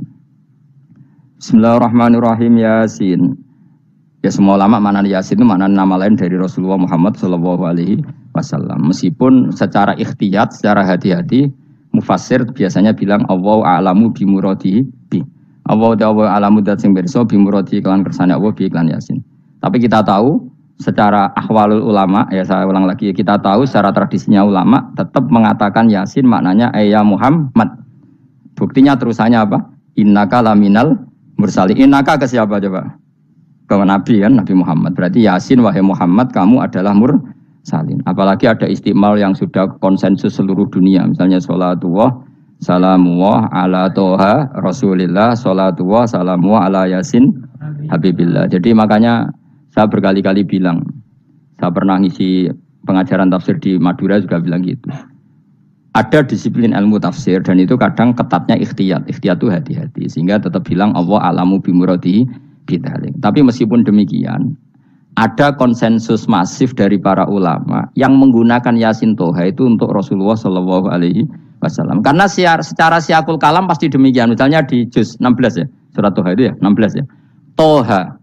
Bismillahirrahmanirrahim. Yasin. Ya semua ulama makna Yasin itu makna nama lain dari Rasulullah Muhammad sallallahu alaihi wasallam. Meskipun secara ikhtiyat, secara hati-hati mufassir biasanya bilang Allahu a'lamu bi muradihi bi. Allahu ta'ala a'lamu dat sing pirsa bi muradihi kelan kersane Allah bi iklan Yasin. Tapi kita tahu secara ahwalul ulama, ya saya ulang lagi, kita tahu secara tradisinya ulama tetap mengatakan Yasin maknanya ya Muhammad. Buktinya terusannya apa? Innaka laminal mursalin. Innaka ke siapa coba? Ke Nabi kan, Nabi Muhammad. Berarti Yasin wahai Muhammad kamu adalah mursalin. Apalagi ada istimal yang sudah konsensus seluruh dunia. Misalnya sholatullah, salamullah ala toha rasulillah, sholatullah, salamullah ala Yasin habibillah. Jadi makanya saya berkali-kali bilang, saya pernah ngisi pengajaran tafsir di Madura juga bilang gitu. Ada disiplin ilmu tafsir dan itu kadang ketatnya ikhtiyat. Ikhtiyat itu hati-hati. Sehingga tetap bilang Allah alamu bimuradihi bidhalik. Tapi meskipun demikian, ada konsensus masif dari para ulama yang menggunakan Yasin Toha itu untuk Rasulullah Shallallahu Alaihi wasallam. Karena siar, secara siakul kalam pasti demikian. Misalnya di juz enam belas ya, surat Toha itu ya, enam belas ya. Toha,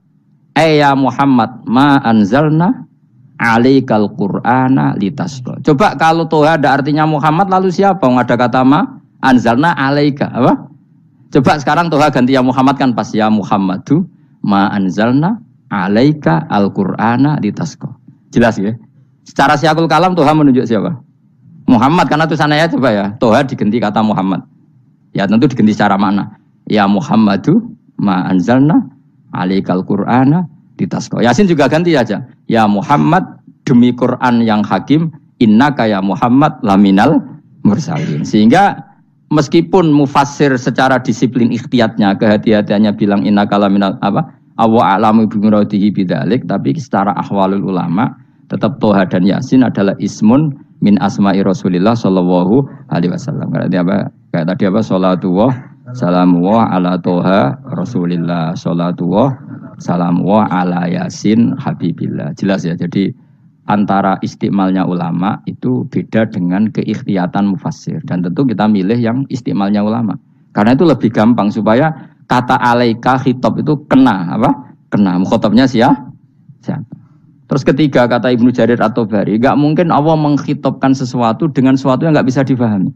ya Muhammad, ma anzalna alaikal Qur'ana litasqa. Coba kalau Toha ada artinya Muhammad, lalu siapa? Nggak ada kata ma anzalna alaika, apa? Coba sekarang Toha ganti ya Muhammad kan pas ya Muhammadu ma anzalna alaika al-Qur'ana litasqa. Jelas ya? Secara siakul kalam Toha menunjuk siapa? Muhammad, karena tulisannya ya coba ya. Toha diganti kata Muhammad. Ya tentu diganti secara makna. Ya Muhammadu ma anzalna alaikal Qur'ana litasqa. Yasin juga ganti aja. Ya Muhammad demi Quran yang hakim, innaka ya Muhammad laminal mursalin. Sehingga meskipun mufassir secara disiplin ikhtiyatnya, kehati-hatiannya bilang innaka laminal apa? Awa a'lamu bi muradihi bidzalik, tapi secara ahwalul ulama tetap Toha dan Yasin adalah ismun min asma'i Rasulillah sallallahu alaihi wasallam. Berarti apa? Kayak tadi apa? Salatullah salamullah ala Toha Rasulillah, salatullah salamullah ala Yasin habibillah. Jelas ya. Jadi antara istimalnya ulama itu beda dengan keikhtiyatan mufassir, dan tentu kita milih yang istimalnya ulama. Karena itu lebih gampang supaya kata alaika khitab itu kena apa? Kena mukhatabnya siapa? Siapa? Terus ketiga kata Ibnu Jarir At-Tabari, enggak mungkin Allah mengkhitabkan sesuatu dengan sesuatu yang enggak bisa difahami.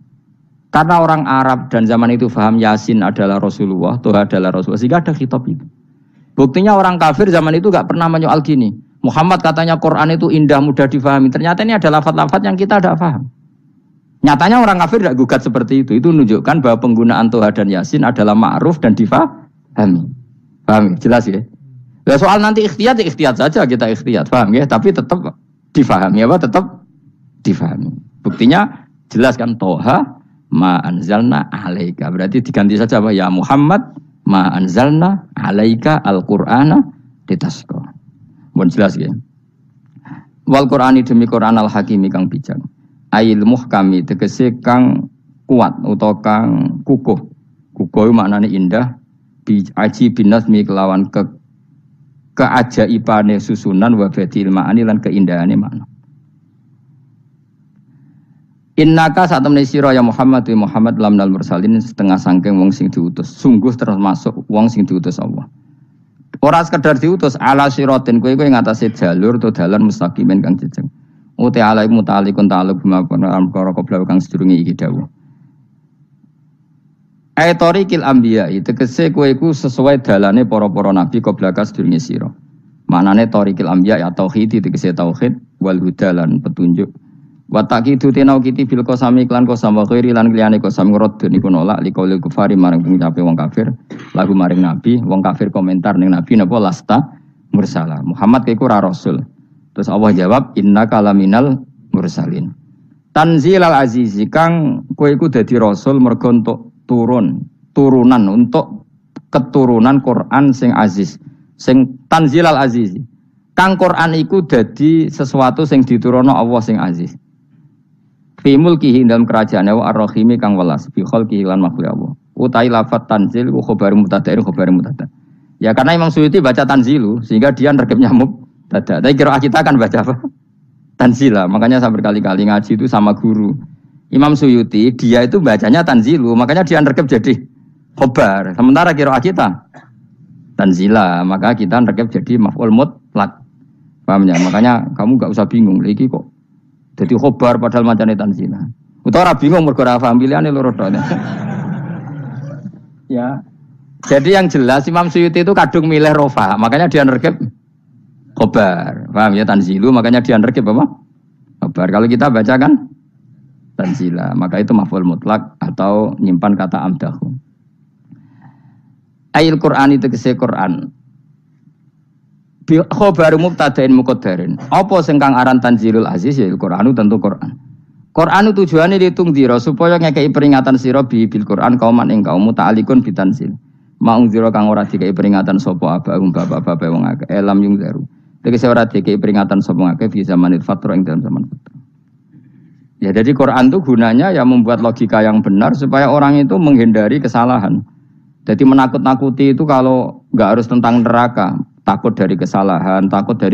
Karena orang Arab dan zaman itu paham Yasin adalah Rasulullah, Toha adalah Rasulullah, sehingga ada khitab itu. Buktinya orang kafir zaman itu enggak pernah menyoal gini. Muhammad katanya Quran itu indah, mudah difahami. Ternyata ini ada lafaz-lafaz yang kita tidak paham. Nyatanya orang kafir tidak gugat seperti itu. Itu menunjukkan bahwa penggunaan Toha dan Yasin adalah ma'ruf dan difahami. Paham? Jelas ya? Ya, soal nanti ikhtiyat, ya ikhtiyat saja kita ikhtiyat, paham ya? Tapi tetap difahami apa? Tetap difahami. Buktinya jelas kan Toha ma anzalna alaika. Berarti diganti saja apa? Ya Muhammad ma anzalna alaika al-Qur'ana litasqa. Mohon jelas ya. Wal Qur'ani demi Qur'an al-Hakimi kang bijak. Ail muhkami tegese kang kuat utawa kang kukuh. Kukuh maknane indah, bi aji binasmi kelawan ke keajaibane susunan wa badil ma'ani lan keindahane makna. Innaka saat temene sira ya Muhammad wa Muhammad lamnal mursalin setengah sangking wong sing diutus. Sungguh termasuk wong sing diutus Allah. Ora sekedar diutus ala siratin kowe kowe ngatasi jalur to dalan mustaqimin kang jejeg. Uti ala mutalikun ta'alluq bima perkara qabla kang sedurunge iki dawuh. Aitorikil anbiya itu tegese kowe iku sesuai dalane para-para nabi qabla ka sedurunge sira. Maknane torikil anbiya ya tauhid tegese tauhid wal huda lan petunjuk. Wa taqidu tinau kiti bil qasami klan qasam wa ghairi lan liyane qasam ngrad niku nolak liqaulil kufari maring pengucape wong kafir lagu maring nabi wong kafir komentar ning nabi napa lasta mursala Muhammad iku ora rasul. Terus Allah jawab innaka laminal mursalin. Tanzilal azizi kang kowe iku dadi rasul mergo entuk turun turunan untuk keturunan Quran sing aziz sing tanzilal azizi kang Quran iku dadi sesuatu sing diturunno Allah sing aziz. Fi mulkihi dalam kerajaannya wa ar-rahimi kang welas fi khalqihi lan makhluk Allah. Utai lafat tanzil wa khabar mubtada' khabar mubtada'. Ya karena Imam Suyuti baca tanzilu sehingga dia nerkepnya mubtada'. Tapi kira kita kan baca apa? Tanzila. Makanya saya berkali-kali ngaji itu sama guru. Imam Suyuti dia itu bacanya tanzilu, makanya dia nerkep jadi khabar. Sementara kira kita tanzila, maka kita nerkep jadi maf'ul mutlaq. Paham ya? Makanya kamu enggak usah bingung lagi kok. Jadi khobar padahal macane tanzila. Utawa ora bingung mergo ora paham pilihane loro tok. Ya. Jadi yang jelas Imam Suyuti itu kadung milih rofa, makanya dia nerkep khobar. Paham ya tanzilu, makanya dia nerkep apa? Khobar. Kalau kita baca kan tanzila, maka itu maf'ul mutlak atau nyimpan kata amdahu. Ayil Qur'an itu kese Qur'an. Bi khabar mubtada'in muqaddarin. Apa sing kang aran tanzilul aziz ya Qur'anu tentu Qur'an. Qur'an tujuane ditungdira supaya ngekeki peringatan sira bi bil Qur'an kauman ing kaum muta'alikun bitanzil. Maung zira kang ora dikeki peringatan sapa abahum bapak-bapak wong akeh elam yung zaru. Tegese ora dikeki peringatan sapa akeh fi zamanil fatra ing dalam zaman fatra. Ya jadi Quran itu gunanya ya membuat logika yang benar supaya orang itu menghindari kesalahan. Jadi menakut-nakuti itu kalau nggak harus tentang neraka, takut dari kesalahan, takut dari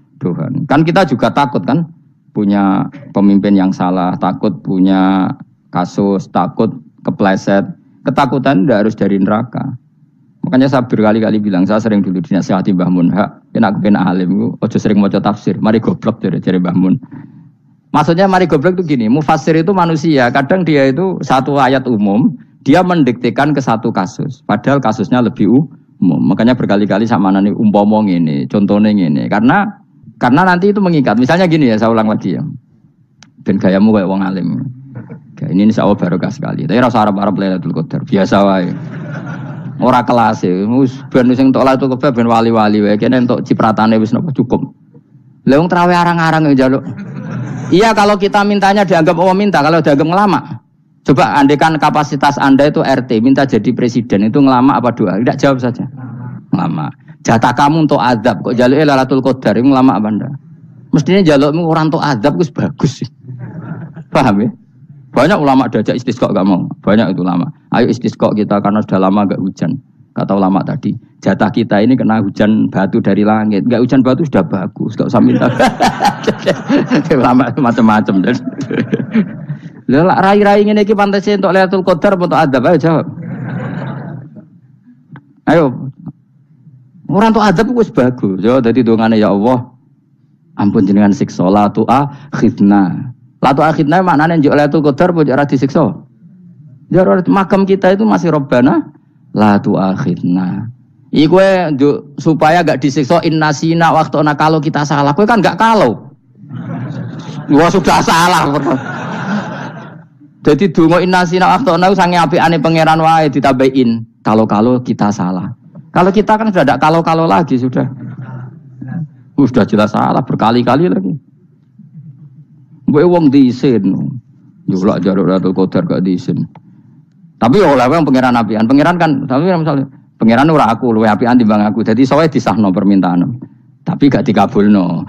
kebodohan. Kan kita juga takut kan punya pemimpin yang salah, takut punya kasus, takut kepleset. Ketakutan tidak harus dari neraka. Makanya saya berkali-kali bilang, saya sering dulu dinasihati Mbah Mun, hak, kena aku kena alim, ojo sering maca tafsir, mari goblok dari dari Mbah Mun. Maksudnya mari goblok itu gini, mufassir itu manusia, kadang dia itu satu ayat umum, dia mendiktekan ke satu kasus, padahal kasusnya lebih umum. Makanya berkali-kali sama nani umpama ini, contohnya ini, karena karena nanti itu mengikat. Misalnya gini ya, saya ulang lagi ya, dan gayamu kayak wong alim. Ini insya Allah barokah sekali. Tapi rasa Arab-Arab Lailatul Qadar biasa wae. Ora kelas e, wis ben sing entuk Lailatul Qadar ben wali-wali wae, kene entuk cipratane wis napa cukup. Lah wong trawe arang-arang yo njaluk. Iya kalau kita mintanya dianggap Allah minta, kalau dianggap ngelama. Coba andekan kapasitas Anda itu R T, minta jadi presiden itu ngelama apa doa? Tidak, jawab saja. Ngelama. Jatah kamu untuk azab kok njaluk Lailatul Qadar itu ngelama apa Anda? Mestinya njalukmu orang untuk azab wis bagus sih. Paham ya? Banyak ulama diajak istisqa gak mau. Banyak itu ulama. Ayo istisqa kita karena sudah lama gak hujan. Kata ulama tadi, jatah kita ini kena hujan batu dari langit. Gak hujan batu sudah bagus, gak usah minta. Ulama macam-macam. Lah rai-rai ngene iki pantese untuk Lailatul Qadar apa untuk adab? Ayo jawab. Ayo. Orang untuk adab wis bagus. Yo dadi dongane ya Allah. Ampun jenengan siksa la tu'a khidna. Latu akhirnya maknanya njuk Lailatul Qadar pojok ora disiksa. Ya makam kita itu masih Rabbana latu akhirna. Iku njuk supaya gak disiksa innasina waktu ana kalau kita salah. Kowe kan gak kalau. Wah sudah salah. Jadi donga innasina waktu ana sange apikane pangeran wae ditambahin kalau-kalau kita salah. Kalau kita kan sudah tidak kalau-kalau lagi sudah. Sudah jelas salah berkali-kali lagi. Gue wong diisin, julak jaruk Lailatul Qadar gak diisin. Tapi oleh wong pangeran apian, pangeran kan, tapi misalnya pangeran ora aku, luwe apian timbang aku. Jadi soalnya disahno permintaan, tapi gak dikabulno.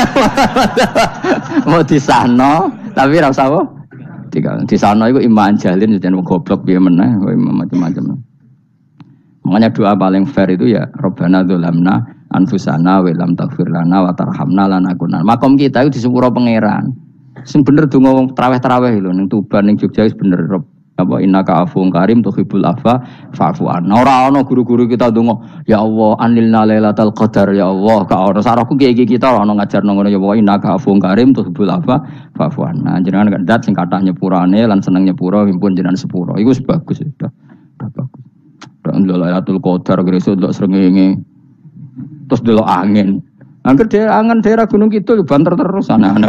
Mau disahno, tapi ora usah apa? Disahno itu iman jalin, jadi wong goblok piye meneh, macam-macam. Makanya doa paling fair itu ya Rabbana dzalamna anfusana wa lam taghfir lana wa tarhamna lanakunanna. Makom kita itu di sepuro pangeran. Sing bener donga wong traweh-traweh lho ning Tuban ning Jogja wis bener apa innaka afuwun karim tuhibbul afwa fa'fu anna. Ora ana guru-guru kita donga ya Allah anilna lailatul qadar ya Allah ka ora sarahku kiye-kiye kita ora ana ngajarno ngono ya Allah innaka afuwun karim tuhibbul afwa fa'fu anna. Jenengan kandat sing kathah nyepurane lan seneng nyepuro himpun jenengan sepuro. Iku wis bagus sudah. Sudah bagus. Ndelok Lailatul Qadar gresuk ndelok srengenge. Terus ndelok angin. Angger dhewe angen daerah Gunung Kidul banter terus ana-ana.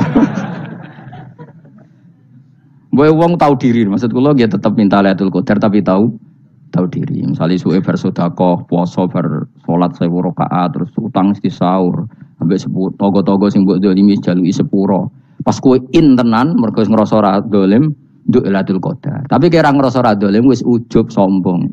Boy wong tahu diri, maksud kula dia tetap minta Lailatul Qadar tapi tahu tahu diri. Misalnya suwe bar sedekah, puasa bar salat sewu rakaat, terus utang mesti sahur, ambek sepuluh togo-togo sing mbok dolimi jaluki sepuro. Pas kowe in tenan mergo ngrasa ora dolim, nduk Lailatul Qadar. Tapi kira ngrasa ora dolim wis ujub sombong.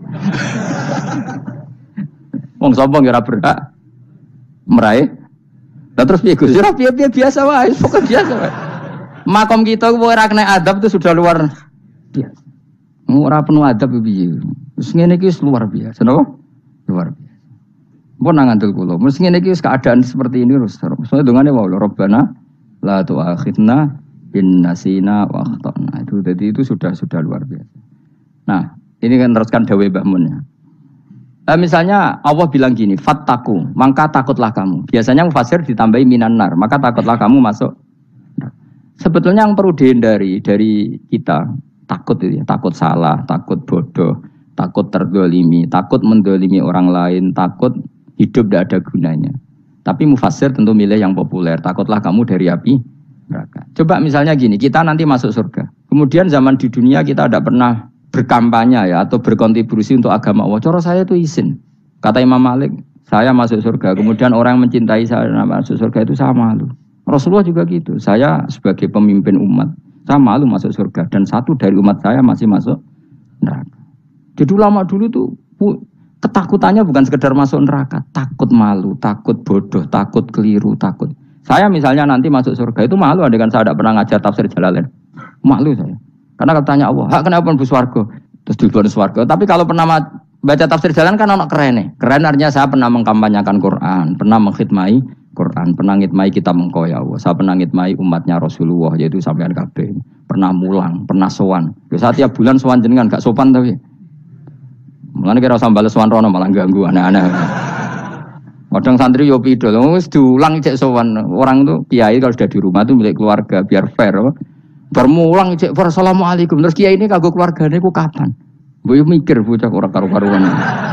Wong sombong ora berhak meraih. Lah terus piye Gus? Ora piye-piye biasa wae, pokoke biasa wae. Makom kita ora kena adab itu sudah luar biasa. Ora penuh adab piye. Wis ngene iki wis luar biasa, napa? Luar biasa. Mun nang ngandel kula, mesti ngene iki wis keadaan seperti ini terus. Soale dongane wae Rabbana la tu'akhidna in nasina wa akhtana. Itu jadi itu sudah sudah luar biasa. Nah, ini kan teruskan dawuh Mbah Mun ya. Eh, misalnya Allah bilang gini, fattaku, maka takutlah kamu. Biasanya mufasir ditambahi minan nar, maka takutlah kamu masuk. Sebetulnya yang perlu dihindari dari kita takut itu ya, takut salah, takut bodoh, takut terdolimi, takut mendolimi orang lain, takut hidup tidak ada gunanya. Tapi mufasir tentu milih yang populer, takutlah kamu dari api neraka. Coba misalnya gini, kita nanti masuk surga. Kemudian zaman di dunia kita tidak pernah berkampanye ya atau berkontribusi untuk agama Allah. Cara saya itu izin. Kata Imam Malik, saya masuk surga. Kemudian orang yang mencintai saya masuk surga itu saya malu. Rasulullah juga gitu. Saya sebagai pemimpin umat, saya malu masuk surga. Dan satu dari umat saya masih masuk neraka. Jadi ulama dulu tuh ketakutannya bukan sekedar masuk neraka, takut malu, takut bodoh, takut keliru, takut. Saya misalnya nanti masuk surga itu malu, andaikan saya tidak pernah ngajar tafsir Jalalain. Malu saya. Karena katanya Allah, hak kenapa pun swarga? Terus diberi swarga. Tapi kalau pernah baca tafsir Jalalain kan anak keren nih. Keren artinya saya pernah mengkampanyakan Quran, pernah mengkhidmai Quran, pernah ngitmai kita mengko ya Allah. Saya pernah ngitmai umatnya Rasulullah yaitu sampean kabeh. Pernah mulang, pernah sowan. Biasa tiap bulan sowan jenengan gak sopan tapi. Mulane kira usah bales sowan rono malah ganggu aneh-aneh. Kadang santri yo pido, wis diulang cek sowan. Orang tuh kiai kalau sudah di rumah tuh milik keluarga biar fair. Bermulang cek assalamualaikum. Terus kiai ini kagok keluargane ku kapan? Mbok mikir bocah ora karo-karuan.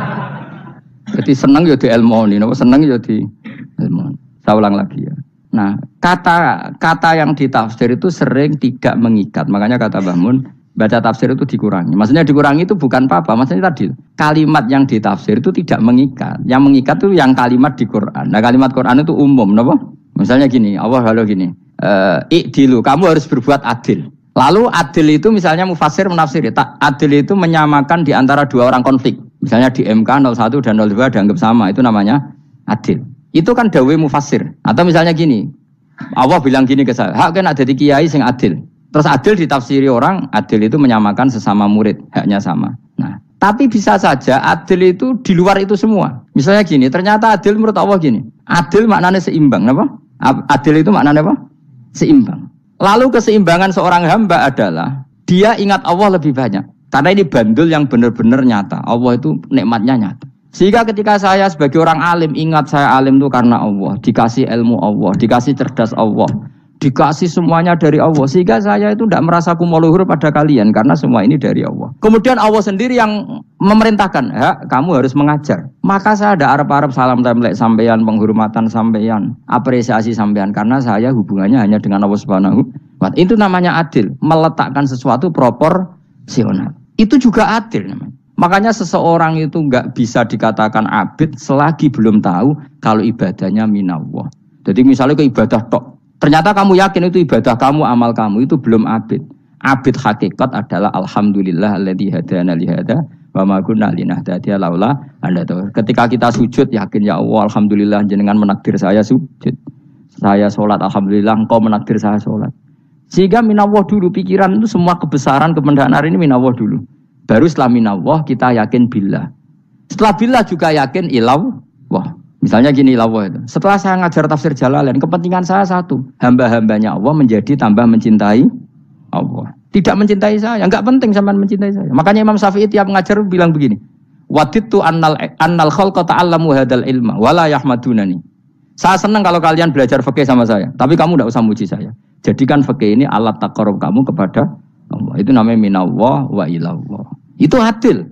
Jadi seneng ya di ilmoni, napa seneng ya di ilmoni. Saya ulang lagi ya. Nah, kata kata yang ditafsir itu sering tidak mengikat. Makanya kata Mbah Mun, baca tafsir itu dikurangi. Maksudnya dikurangi itu bukan apa-apa. Maksudnya tadi kalimat yang ditafsir itu tidak mengikat. Yang mengikat itu yang kalimat di Quran. Nah, kalimat Quran itu umum, napa? Misalnya gini, Allah halo gini. Eh, i'dilu, kamu harus berbuat adil. Lalu adil itu misalnya mufassir menafsir, tak adil itu menyamakan di antara dua orang konflik. Misalnya di M K nol satu dan nol dua dianggap sama, itu namanya adil. Itu kan dawe mufassir. Atau misalnya gini, Allah bilang gini ke saya, hak kan ada di kiai sing adil. Terus adil ditafsiri orang, adil itu menyamakan sesama murid, haknya sama. Nah, tapi bisa saja adil itu di luar itu semua. Misalnya gini, ternyata adil menurut Allah gini, adil maknanya seimbang, apa? Adil itu maknanya apa? Seimbang. Lalu keseimbangan seorang hamba adalah dia ingat Allah lebih banyak. Karena ini bandul yang benar-benar nyata. Allah itu nikmatnya nyata. Sehingga ketika saya sebagai orang alim ingat saya alim itu karena Allah, dikasih ilmu Allah, dikasih cerdas Allah, dikasih semuanya dari Allah. Sehingga saya itu tidak merasa kumuluhur pada kalian karena semua ini dari Allah. Kemudian Allah sendiri yang memerintahkan, ya, kamu harus mengajar. Maka saya ada arep-arep salam templek sampeyan, penghormatan sampeyan, apresiasi sampeyan karena saya hubungannya hanya dengan Allah Subhanahu wa taala. Itu namanya adil, meletakkan sesuatu proporsional. Itu juga adil namanya. Makanya seseorang itu enggak bisa dikatakan abid selagi belum tahu kalau ibadahnya minallah. Jadi misalnya ke ibadah tok, ternyata kamu yakin itu ibadah kamu, amal kamu itu belum abid. Abid hakikat adalah alhamdulillah alladzi hadana li hada wa ma kunna linahtadiya laula anda tahu. Ketika kita sujud yakin ya Allah alhamdulillah jenengan menakdir saya sujud. Saya salat alhamdulillah engkau menakdir saya salat. Sehingga minallah dulu pikiran itu semua kebesaran kemendahan hari ini minallah dulu. Baru setelah minallah kita yakin billah. Setelah billah juga yakin ilaw. Wah, misalnya gini ilawah itu. Setelah saya ngajar tafsir Jalalain, kepentingan saya satu, hamba-hambanya Allah menjadi tambah mencintai Allah. Tidak mencintai saya, enggak penting sampean mencintai saya. Makanya Imam Syafi'i tiap ngajar bilang begini, waditu annal annal khalqa ta'allamu hadzal ilma wala yahmadunani. Saya senang kalau kalian belajar fikih sama saya, tapi kamu enggak usah muji saya. Jadikan fikih ini alat taqarrub kamu kepada Allah. Itu namanya minallah wa ilallah. Itu adil.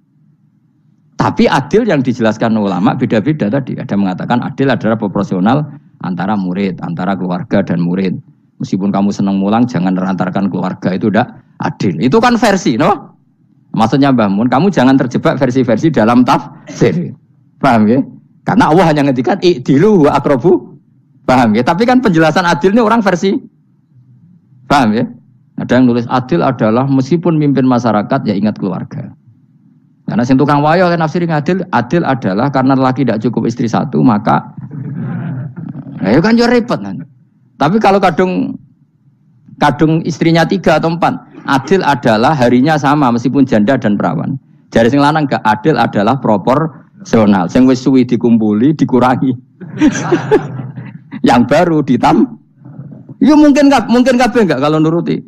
Tapi adil yang dijelaskan ulama beda-beda tadi. Ada mengatakan adil adalah proporsional antara murid, antara keluarga dan murid. Meskipun kamu senang mulang, jangan merantarkan keluarga, itu udah adil. Itu kan versi, no? Maksudnya Mbah Mun, kamu jangan terjebak versi-versi dalam tafsir. Paham ya? Karena Allah hanya ngendikan i'dilu wa aqrabu. Paham ya? Tapi kan penjelasan adil ini orang versi. Paham ya? Ada yang nulis adil adalah meskipun mimpin masyarakat ya ingat keluarga. Karena sing tukang wayo kan nafsiri adil, adil adalah karena laki tidak cukup istri satu maka ayo kan yo repot nanti. Tapi kalau kadung kadung istrinya tiga atau empat, adil adalah harinya sama meskipun janda dan perawan. Jari sing lanang gak adil adalah proporsional. Sing wis suwi dikumpuli dikurangi. Yang baru ditam. Ya mungkin enggak, mungkin kabeh enggak kalau nuruti.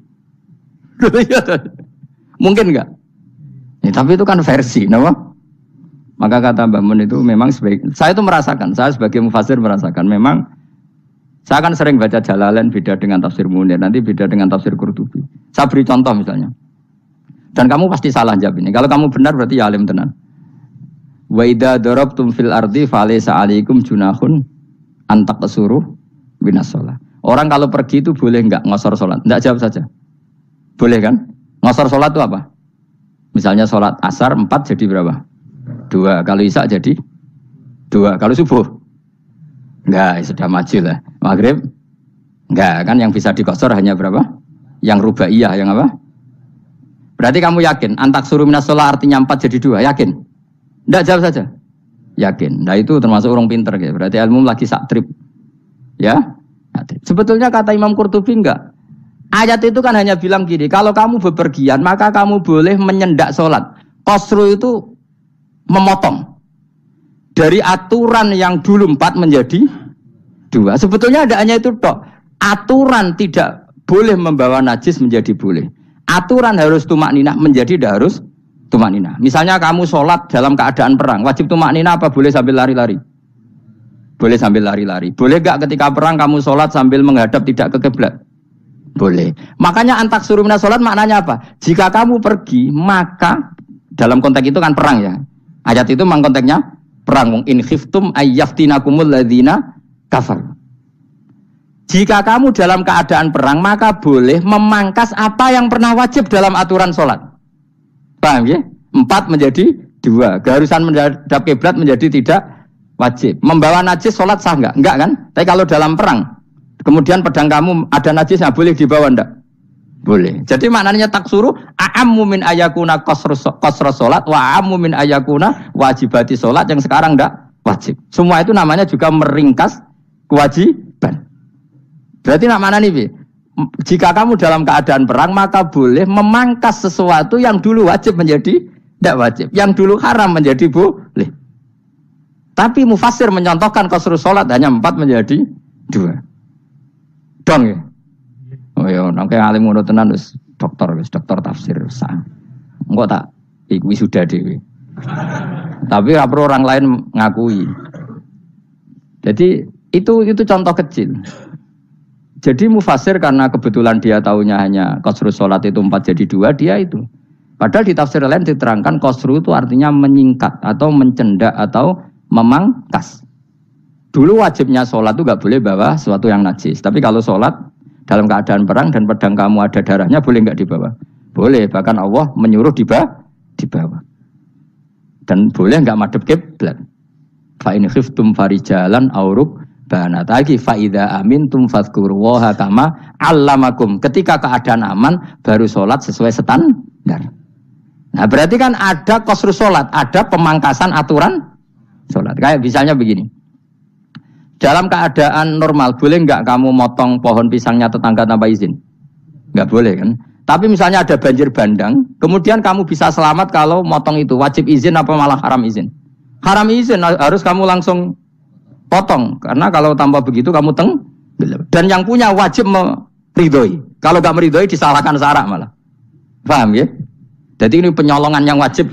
Mungkin enggak? Ya, tapi itu kan versi, nama. Maka kata Mbak Mun itu memang sebaik, saya itu merasakan, saya sebagai mufassir merasakan memang saya akan sering baca Jalalain beda dengan tafsir Munir, nanti beda dengan tafsir Qurtubi. Saya beri contoh misalnya. Dan kamu pasti salah jawab ini. Kalau kamu benar berarti ya alim tenan. Wa idza darabtum fil ardi falaysa 'alaikum junahun an taqsuru binas shalah. Orang kalau pergi itu boleh enggak ngosor salat? Enggak, jawab saja. Boleh kan? Ngosor sholat itu apa? Misalnya sholat asar empat jadi berapa? Dua. Kalau isya jadi dua. Kalau subuh? Enggak, sudah maju lah. Maghrib? Enggak, kan yang bisa dikosor hanya berapa? Yang rubaiyah, yang apa? Berarti kamu yakin? Antak suruh minas sholat artinya empat jadi dua, yakin? Enggak, jawab saja. Yakin. Nah itu termasuk orang pinter. Gitu. Berarti ilmu lagi sak trip. Ya? Sebetulnya kata Imam Qurtubi enggak. Ayat itu kan hanya bilang gini, kalau kamu bepergian maka kamu boleh menyendak sholat. Qasru itu memotong. Dari aturan yang dulu empat menjadi dua. Sebetulnya ada hanya itu tok. Aturan tidak boleh membawa najis menjadi boleh. aturan harus tumak ninah menjadi tidak harus tumak ninah. Misalnya kamu sholat dalam keadaan perang, wajib tumak ninah apa boleh sambil lari-lari? Boleh sambil lari-lari. Boleh gak ketika perang kamu sholat sambil menghadap tidak ke kiblat? Boleh. Makanya antak suruh minas sholat maknanya apa? Jika kamu pergi, maka dalam konteks itu kan perang ya. Ayat itu memang konteksnya perang. In khiftum ayyaftinakumul ladzina kafar. Jika kamu dalam keadaan perang, maka boleh memangkas apa yang pernah wajib dalam aturan sholat. Paham ya? Empat menjadi dua. Keharusan menghadap kiblat menjadi tidak wajib. Membawa najis sholat sah enggak? Enggak kan? Tapi kalau dalam perang, kemudian pedang kamu ada najisnya, boleh dibawa enggak? Boleh. Jadi maknanya taksuru a'ammu min ayakuna qasra sholat wa a'ammu min ayakuna wajibati sholat yang sekarang enggak wajib. Semua itu namanya juga meringkas kewajiban. Berarti nak mana nih? Jika kamu dalam keadaan perang, maka boleh memangkas sesuatu yang dulu wajib menjadi tidak wajib, yang dulu haram menjadi boleh. Tapi mufassir mencontohkan qasrus sholat hanya empat menjadi dua. Dong ya. Oh ya, nangke alim ngono tenan wis dokter wis dokter tafsir sah. Engko tak iku wisuda dhewe. Tapi ora perlu orang lain ngakui. Jadi itu itu contoh kecil. Jadi mufassir karena kebetulan dia tahunya hanya qasrus sholat itu empat jadi dua, dia itu. Padahal di tafsir lain diterangkan qasru itu artinya menyingkat atau mencendak atau memangkas. Dulu wajibnya sholat itu gak boleh bawa sesuatu yang najis. Tapi kalau sholat dalam keadaan perang dan pedang kamu ada darahnya, boleh gak dibawa? Boleh, bahkan Allah menyuruh dibawa. dibawa. Dan boleh gak madhep kiblat. Fa in khiftum farijalan auruk banat lagi faida amintum fadzkurullaha kama allamakum. Ketika keadaan aman baru sholat sesuai standar. Nah berarti kan ada qasrus sholat, ada pemangkasan aturan sholat. Kayak misalnya begini, dalam keadaan normal boleh nggak kamu motong pohon pisangnya tetangga tanpa izin? Nggak boleh kan? Tapi misalnya ada banjir bandang, kemudian kamu bisa selamat kalau motong itu wajib izin apa malah haram izin? Haram izin, harus kamu langsung potong, karena kalau tanpa begitu kamu teng, dan yang punya wajib meridhoi. Kalau gak meridhoi disalahkan syarak malah. Paham ya? Jadi ini penyolongan yang wajib.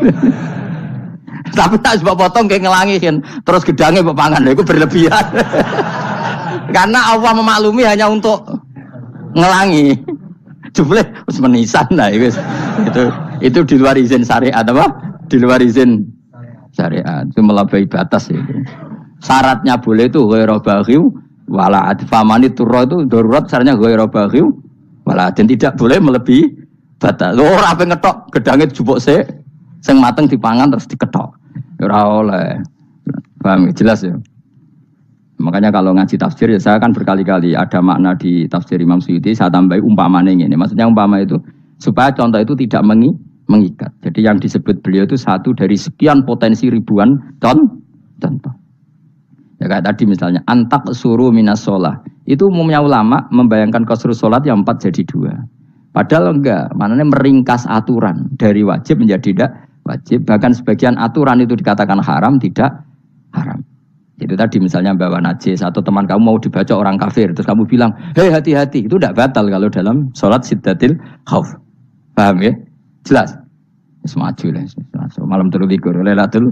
Tapi tak sebab potong kayak ngelangihin, terus gedangnya bepangan, itu berlebihan. Karena Allah memaklumi hanya untuk ngelangi. Jumlah harus menisan lah itu. Itu itu di luar izin syariat apa? Di luar izin syariat, itu melampaui batas itu. Syaratnya boleh itu ghairu baghiw wala adfamani turra itu darurat syaratnya ghairu baghiw wala dan tidak boleh melebihi batas. Ora ape ngetok gedange jupuk sik sing mateng dipangan terus diketok. Ora oleh. Paham jelas ya. Makanya kalau ngaji tafsir ya saya kan berkali-kali ada makna di tafsir Imam Suyuti saya tambahi umpamane ngene. Maksudnya umpama itu supaya contoh itu tidak mengi, mengikat. Jadi yang disebut beliau itu satu dari sekian potensi ribuan ton contoh. Ya kayak tadi misalnya antak suruh minas sholah itu umumnya ulama membayangkan qasrus sholat yang empat jadi dua. Padahal enggak, maknanya meringkas aturan dari wajib menjadi tidak wajib. Bahkan sebagian aturan itu dikatakan haram tidak haram. Itu tadi misalnya bawa najis atau teman kamu mau dibaca orang kafir terus kamu bilang hei hati-hati, itu tidak batal kalau dalam sholat siddatil khauf. Paham ya? Jelas. Semaju lah. Malam telu likur lailatul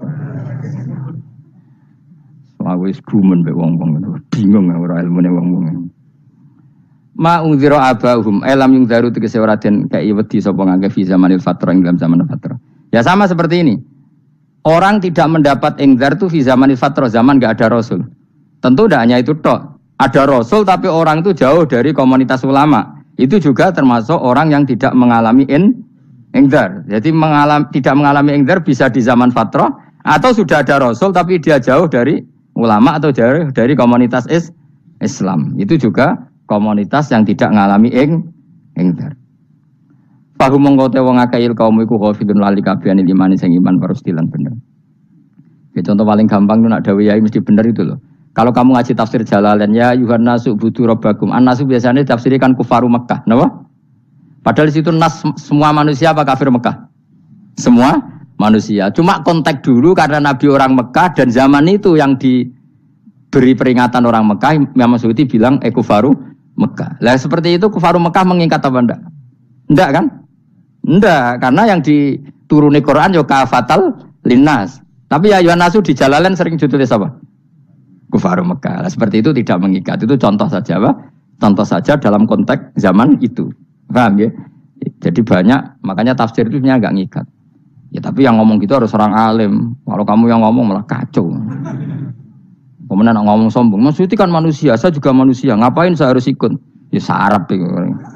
aku wis gumen mbek wong-wong bingung ora ilmune wong-wong. Ma unzira abahum elam yung daru tegese ora den kai wedi sapa ngangge fi zamanil fatrah ing dalam zaman fatrah. Ya sama seperti ini. Orang tidak mendapat ingzar itu fi zamanil fatrah, zaman enggak ada rasul. Tentu tidak hanya itu tok. Ada rasul tapi orang itu jauh dari komunitas ulama. Itu juga termasuk orang yang tidak mengalami in ingzar. Jadi mengalami tidak mengalami ingzar bisa di zaman fatrah atau sudah ada rasul tapi dia jauh dari ulama atau jauh dari komunitas is, Islam. Itu juga komunitas yang tidak mengalami ing ingzar. Fahum mengkote wong akail kaum iku khafidun lali kabehane iman sing iman parustilan bener. Ya contoh paling gampang itu nak dawuh yai mesti bener itu loh. Kalau kamu ngaji tafsir Jalalain ya Yuhanna subudu rabbakum. An-nasu biasanya tafsirkan kufaru Mekah, napa? Padahal di situ nas semua manusia apa kafir Mekah? Semua manusia. Cuma kontak dulu karena Nabi orang Mekah dan zaman itu yang diberi peringatan orang Mekah, Imam Suyuti bilang ekufaru Mekah. Lah seperti itu kufaru Mekah mengikat apa enggak? Ndak kan? Ndak, karena yang dituruni Quran yo kafatal linnas. Tapi ya Yuhan Nasu di Jalalain sering ditulis apa? Kufar Mekah. Nah, seperti itu tidak mengikat. Itu contoh saja, Pak. Contoh saja dalam konteks zaman itu. Paham ya? Jadi banyak, makanya tafsir itu enggak ngikat. Ya tapi yang ngomong gitu harus orang alim. Kalau kamu yang ngomong malah kacau. Kemudian ngomong sombong, Mas Yuti kan manusia, saya juga manusia. Ngapain saya harus ikut? Ya sarap itu.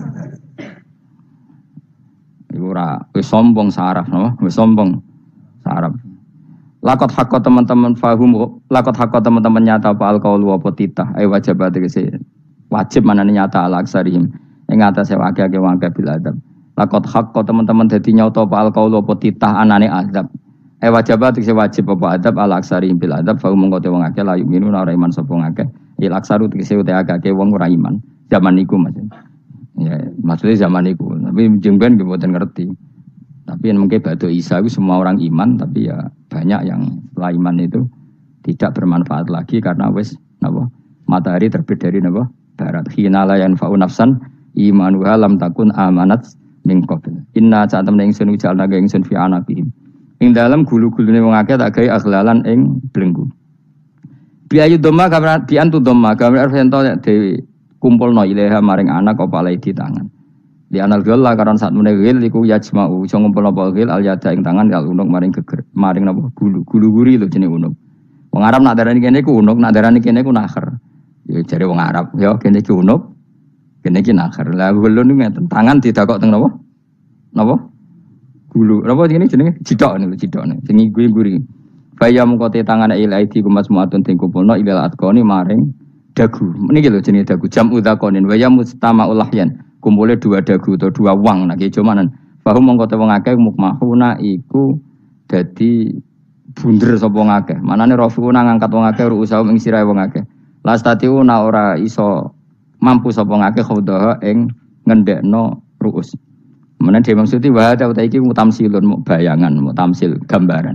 Iku ora wis sombong saraf, no? Wis sombong saraf. Lakot hakko teman-teman fahum, lakot hakko teman-teman nyata apa alqaulu apa titah, ai wajib tegese wajib manane nyata ala aksarihim ing atase akeh-akeh wong akeh bil adab. Lakot hakko teman-teman dadi nyata apa alqaulu apa titah anane adab. Ai wajib tegese wajib apa adab ala aksarihim bil adab, fahum mongko te wong akeh la yu'minu ora iman sapa wong akeh. Il aksaru tegese uta akeh wong ora iman. Zaman niku maksudnya. Ya, maksudnya zaman niku, tapi jengben nggih mboten ngerti. Tapi yang mungkin Batu Isa itu semua orang iman, tapi ya banyak yang setelah iman itu tidak bermanfaat lagi karena wes napa matahari terbit dari napa barat. Hina la yanfa'u nafsan imanuha lam takun amanat min qabl. Inna sa'atamna ingsun jalna ingsun fi anaqihim. Ing dalam gulu-gulune wong akeh tak gawe aghlalan ing blenggu. Biayu doma gambar biantu doma gambar sento dewi kumpulno ilaha maring anak apa di tangan. Di anal gila karena saat menegil iku yajma'u iso ngumpul apa gil al yada ing tangan al unuk maring geger maring napa gulu gulu guri lho jenenge unuk. Wong Arab nak darani kene iku unuk, nak darani kene iku nakher. Ya jare wong Arab, ya kene iki unuk, kene iki nakher. Lah gulu niku ngeten, tangan didakok teng napa? Napa? Gulu. Napa jenenge jenenge jidok niku jidokne. Sing guri-guri. Bayam kote tangan ilaidi kumas muatun ting kumpulno ilal atqoni maring dagu. Niki lho jenenge dagu jam udzakonin wa ya mustama ulahyan. Kumpulnya dua dagu atau dua wang nak cumanan. Bahwa mengkota wong akeh mukmahuna iku dadi bunder sapa wong akeh. Manane rafiuna ngangkat wong akeh ruusa ing sirahe wong akeh. Lastatiuna ora iso mampu sapa wong akeh khawdaha ing ngendekno ruus. Menan dhewe maksudi wa ta iki mutamsilun mu bayangan, mutamsil gambaran.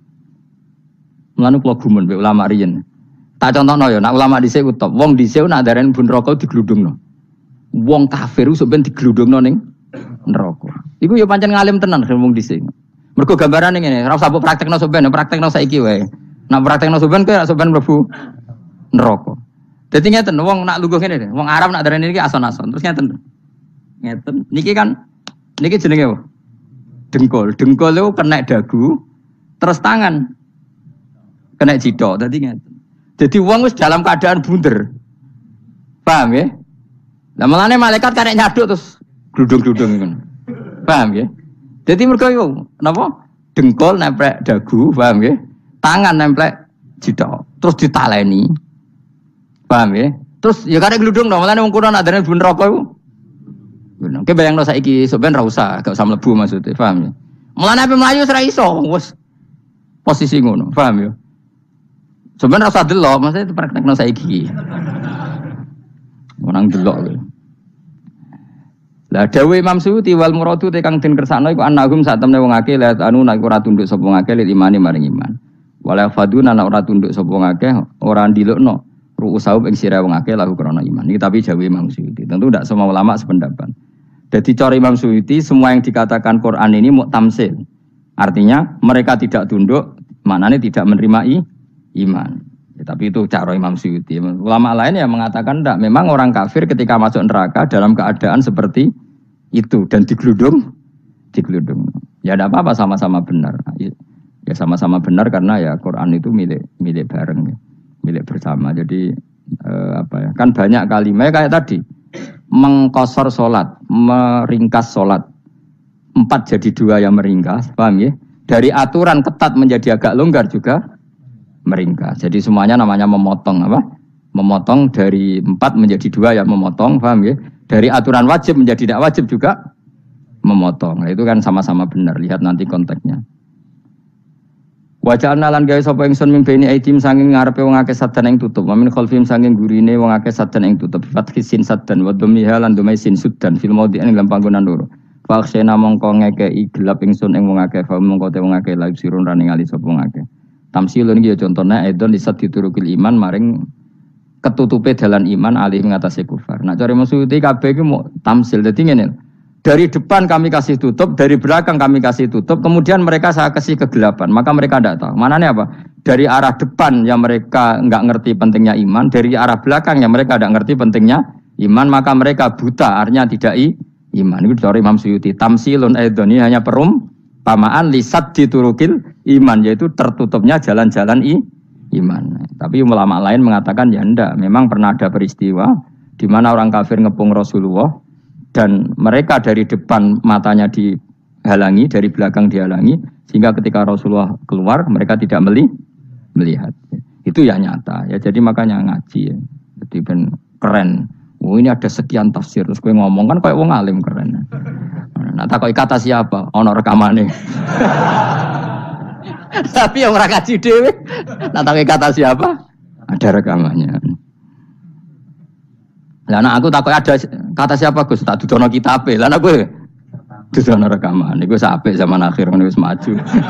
Mulane kula gumun mbek ulama riyen. Tak contohno ya, nak ulama dhisik utop. Wong dhisik nak darani bun neraka digludungno. Wong kafir iso ben digludungno ning neraka. Iku ya pancen ngalim tenan wong dhisik. Mergo gambarane ngene, ora usah mbok praktekno sampeyan, praktekno saiki wae. Nak praktekno sampeyan kowe sampeyan mlebu neraka. Dadi ngeten, wong nak lungguh ngene, wong Arab nak darani iki ason-ason. Terus ngeten. Ngeten. Niki kan niki jenenge apa? Dengkul. Dengkul itu kena dagu, terus tangan kena jidok. Dadi ngeten. Jadi wong wis dalam keadaan bunder. Paham ya? Lah malane malaikat karek nyaduk terus gludung-gludung ngono. Paham ya? Jadi mergo yo napa? Dengkul nempel dagu, paham ya? Tangan nempel jidok, terus ditaleni. Paham ya? Terus ya karek gludung dong, malane wong kuno nak darane bun neraka iku. Ngono. Ki bayangno saiki sampean ra usah, gak usah mlebu maksudnya, paham ya? Mulane ape mlayu ora iso, wis posisi ngono, paham ya? Sampeyan ra usah delok, maksudnya praktekno saiki. Orang delok lho. Lah dawuh Imam Suyuti wal muradu te kang den kersakno iku annahum sak temne wong akeh la anu nek ora tunduk sapa wong akeh lil imani maring iman. Wala faduna nek ora tunduk sapa wong akeh ora ndilukno ru'usau ing sira wong akeh lahu krana iman. Iki tapi dawuh Imam Suyuti. Tentu tidak semua ulama sependapat. Jadi cara Imam Suyuti semua yang dikatakan Quran ini muktamsil. Artinya mereka tidak tunduk, maknanya tidak menerima iman. Ya, tapi itu cara Imam Suyuti. Ulama lain yang mengatakan tidak. Memang orang kafir ketika masuk neraka dalam keadaan seperti itu dan digeludung, digeludung. Ya tidak apa-apa, sama-sama benar. Ya sama-sama benar karena ya Quran itu milik milik bareng, ya. Milik bersama. Jadi eh, apa ya? Kan banyak kalimat kayak tadi mengkosor solat, meringkas solat. Empat jadi dua yang meringkas, paham ya? Dari aturan ketat menjadi agak longgar juga meringkas. Jadi semuanya namanya memotong apa? Memotong dari empat menjadi dua yang memotong, paham ya? Dari aturan wajib menjadi tidak wajib juga memotong. Nah, itu kan sama-sama benar. Lihat nanti konteksnya. Wajah analan gawe sapa ingsun mimpeni aidim sanging ngarepe wong akeh sadan ing tutup. Mamin khalfim sanging gurine wong akeh sadan ing tutup. Fathi sin sadan wa dhammiha lan dhamai sin sudan fil maudhi ing dalam panggonan loro. Faksena mongko ngekeki gelap ingsun ing wong akeh, fa mongko te wong akeh laib sirun rane ngali sapa wong akeh. Tamsilun iki ya contone edon disat diturukil iman maring ketutupe dalan iman alih ngatasi kufar. Nak cari maksud iki kabeh iki mau tamsil. Dadi ngene. Dari depan kami kasih tutup, dari belakang kami kasih tutup, kemudian mereka saya kasih kegelapan, maka mereka tidak tahu. Mananya apa? Dari arah depan yang mereka nggak ngerti pentingnya iman, dari arah belakang yang mereka tidak ngerti pentingnya iman, maka mereka buta, artinya tidak i, iman. Itu dari Imam Suyuti. Tamsilun aidoni hanya perumpamaan lisat diturukil iman, yaitu tertutupnya jalan-jalan i, iman. Tapi ulama lain mengatakan ya enggak, memang pernah ada peristiwa di mana orang kafir ngepung Rasulullah dan mereka dari depan matanya dihalangi, dari belakang dihalangi, sehingga ketika Rasulullah keluar mereka tidak meli, melihat. Itu ya nyata ya. Jadi makanya ngaji ya. Jadi ben keren. Oh ini ada sekian tafsir terus gue ngomong kan kayak wong alim keren. Nah tak kata siapa? Ono rekamane. Tapi yang ora ngaji dhewe. Nah tak kata siapa? Ada rekamannya. Lah anak aku takut ada kata siapa Gus tak dudono kitabe. Lah anak gue dudono rekaman. Iku sampai zaman akhir ngono wis maju.